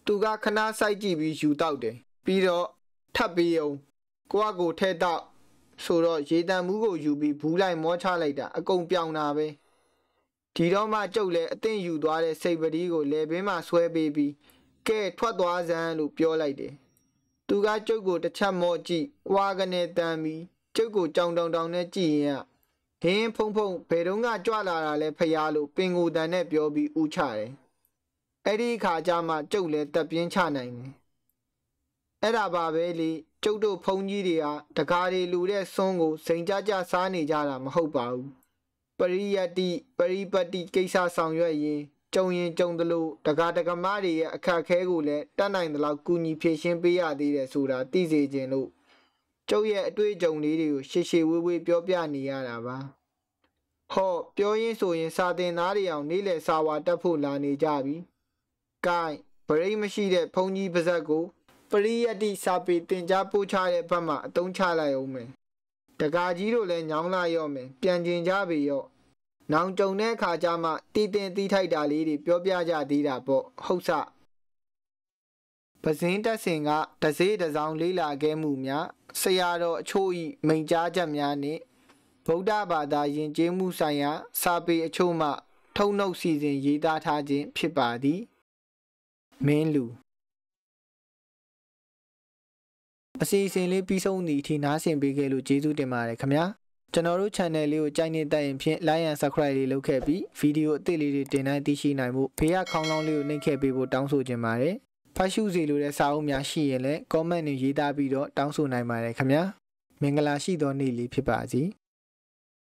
သူကခဏစိုက်ကြည့်ပြီးယူတောက်တယ်ပြီးတော့ထပ်ပြီးအောင်ကိုကကိုထဲတောက်ဆိုတော့ရေတံမှုကိုယူပြီးဘူးလိုက်မောချလိုက်တာအကုန်ပြောင်တာပဲဒီတော့မှကျုပ်လည်းအသင့်ယူသွားတဲ့စိတ်ပတိကိုလေပင်မှဆွဲပေးပြီးကဲထွက်သွားစမ်းလို့ပြောလိုက်တယ်သူကကျုပ်ကိုတစ်ချက်မော့ကြည့်ဝါကနေတန်းပြီးကျုပ်ကိုကြောင်တောင်တောင်နဲ့ကြည့်ရင်ဟင်းဖုံဖုံဘယ်တော့ကကြွလာတာလဲဖျားလို့ပင်ကိုတန်နဲ့ပြောပြီးဥချတယ်အဲ့ဒီခါကျမှကျုပ်လည်းတက်ပြင်းချနိုင်တယ်အဲ့ဒါပါပဲလေကျုပ်တို့ဖုံကြီးတွေကတကားတွေလူတဲ့စွန်းကိုစိန်ကြကြစားနေကြတာမဟုတ်ပါဘူးပရိယတ္တိပရိပတ်တိကိစ္စဆောင်ရွက်ရင်ကြုံရင်ကြုံသလိုတကားတကမတွေရဲ့အခက်အခဲကိုလည်းတတ်နိုင်သလောက်ကူညီဖြည့်ရှင်းပေးရသေးတယ်ဆိုတာသိစေခြင်းလို့ကျုပ်ရဲ့အတွေ့အကြုံလေးတွေကိုရှေ့ရှေ့ဝေးဝေးပြောပြနေရတာပါဟောပြောရင်းဆိုရင်စာသင်သားတွေအောင်နေ့လည်စာဝါတက်ဖို့လာနေကြပြီ။ကိုင်းဗရိတ်မရှိတဲ့ဘုံကြီးပါဇက်ကိုပရိယတ္တိစာပေတင်ကြားပို့ချတဲ့ဘက်မှာအတုံးချလိုက်အောင်မယ်။တကာကြီးတို့လည်းညောင်းလာရော့မယ်ပြန်ကျင်ကြပြီရော့။နောင်ကြုံတဲ့အခါကျမှတီတင်တီးထိုက်တာလေးတွေပြောပြကြသေးတာပေါ့ဟုတ်စ။ပဇင်းတက်စင်ကတစေးတစောင်းလေးလာခဲ့မှုများဆရာတော်အချို့ဤမိန်ကြားချက်များနှင့်ဗုဒ္ဓဘာသာယဉ်ကျေးမှုဆိုင်ရာစာပေအချို့မှထုံနှုတ်စီစဉ်ရေးသားထားခြင်းဖြစ်ပါသည်မင်းလူအစီအစဉ်လေးပြီးဆုံးသည့်အထိနားဆင်ပေးခဲ့လို့ကျေးဇူးတင်ပါတယ်ခင်ဗျာကျွန်တော်တို့ channel လေးကိုကြိုက်နေတဲ့ရင်ဖြင့် like and subscribe လေးလုပ်ခဲ့ပြီးဗီဒီယိုအသစ်လေးတွေတင်တိုင်းသိရှိနိုင်ဖို့ဘေးကခေါင်းလောင်းလေးကိုနှိပ်ခဲ့ပေးဖို့တောင်းဆိုချင်ပါတယ်ဖတ်ရှုစီလိုတဲ့စာအုပ်များရှိရင်လည်း comment နဲ့ရေးသားပြီးတော့တောင်းဆိုနိုင်ပါတယ်ခင်ဗျာမင်္ဂလာရှိသောနေ့လေးဖြစ်ပါစေ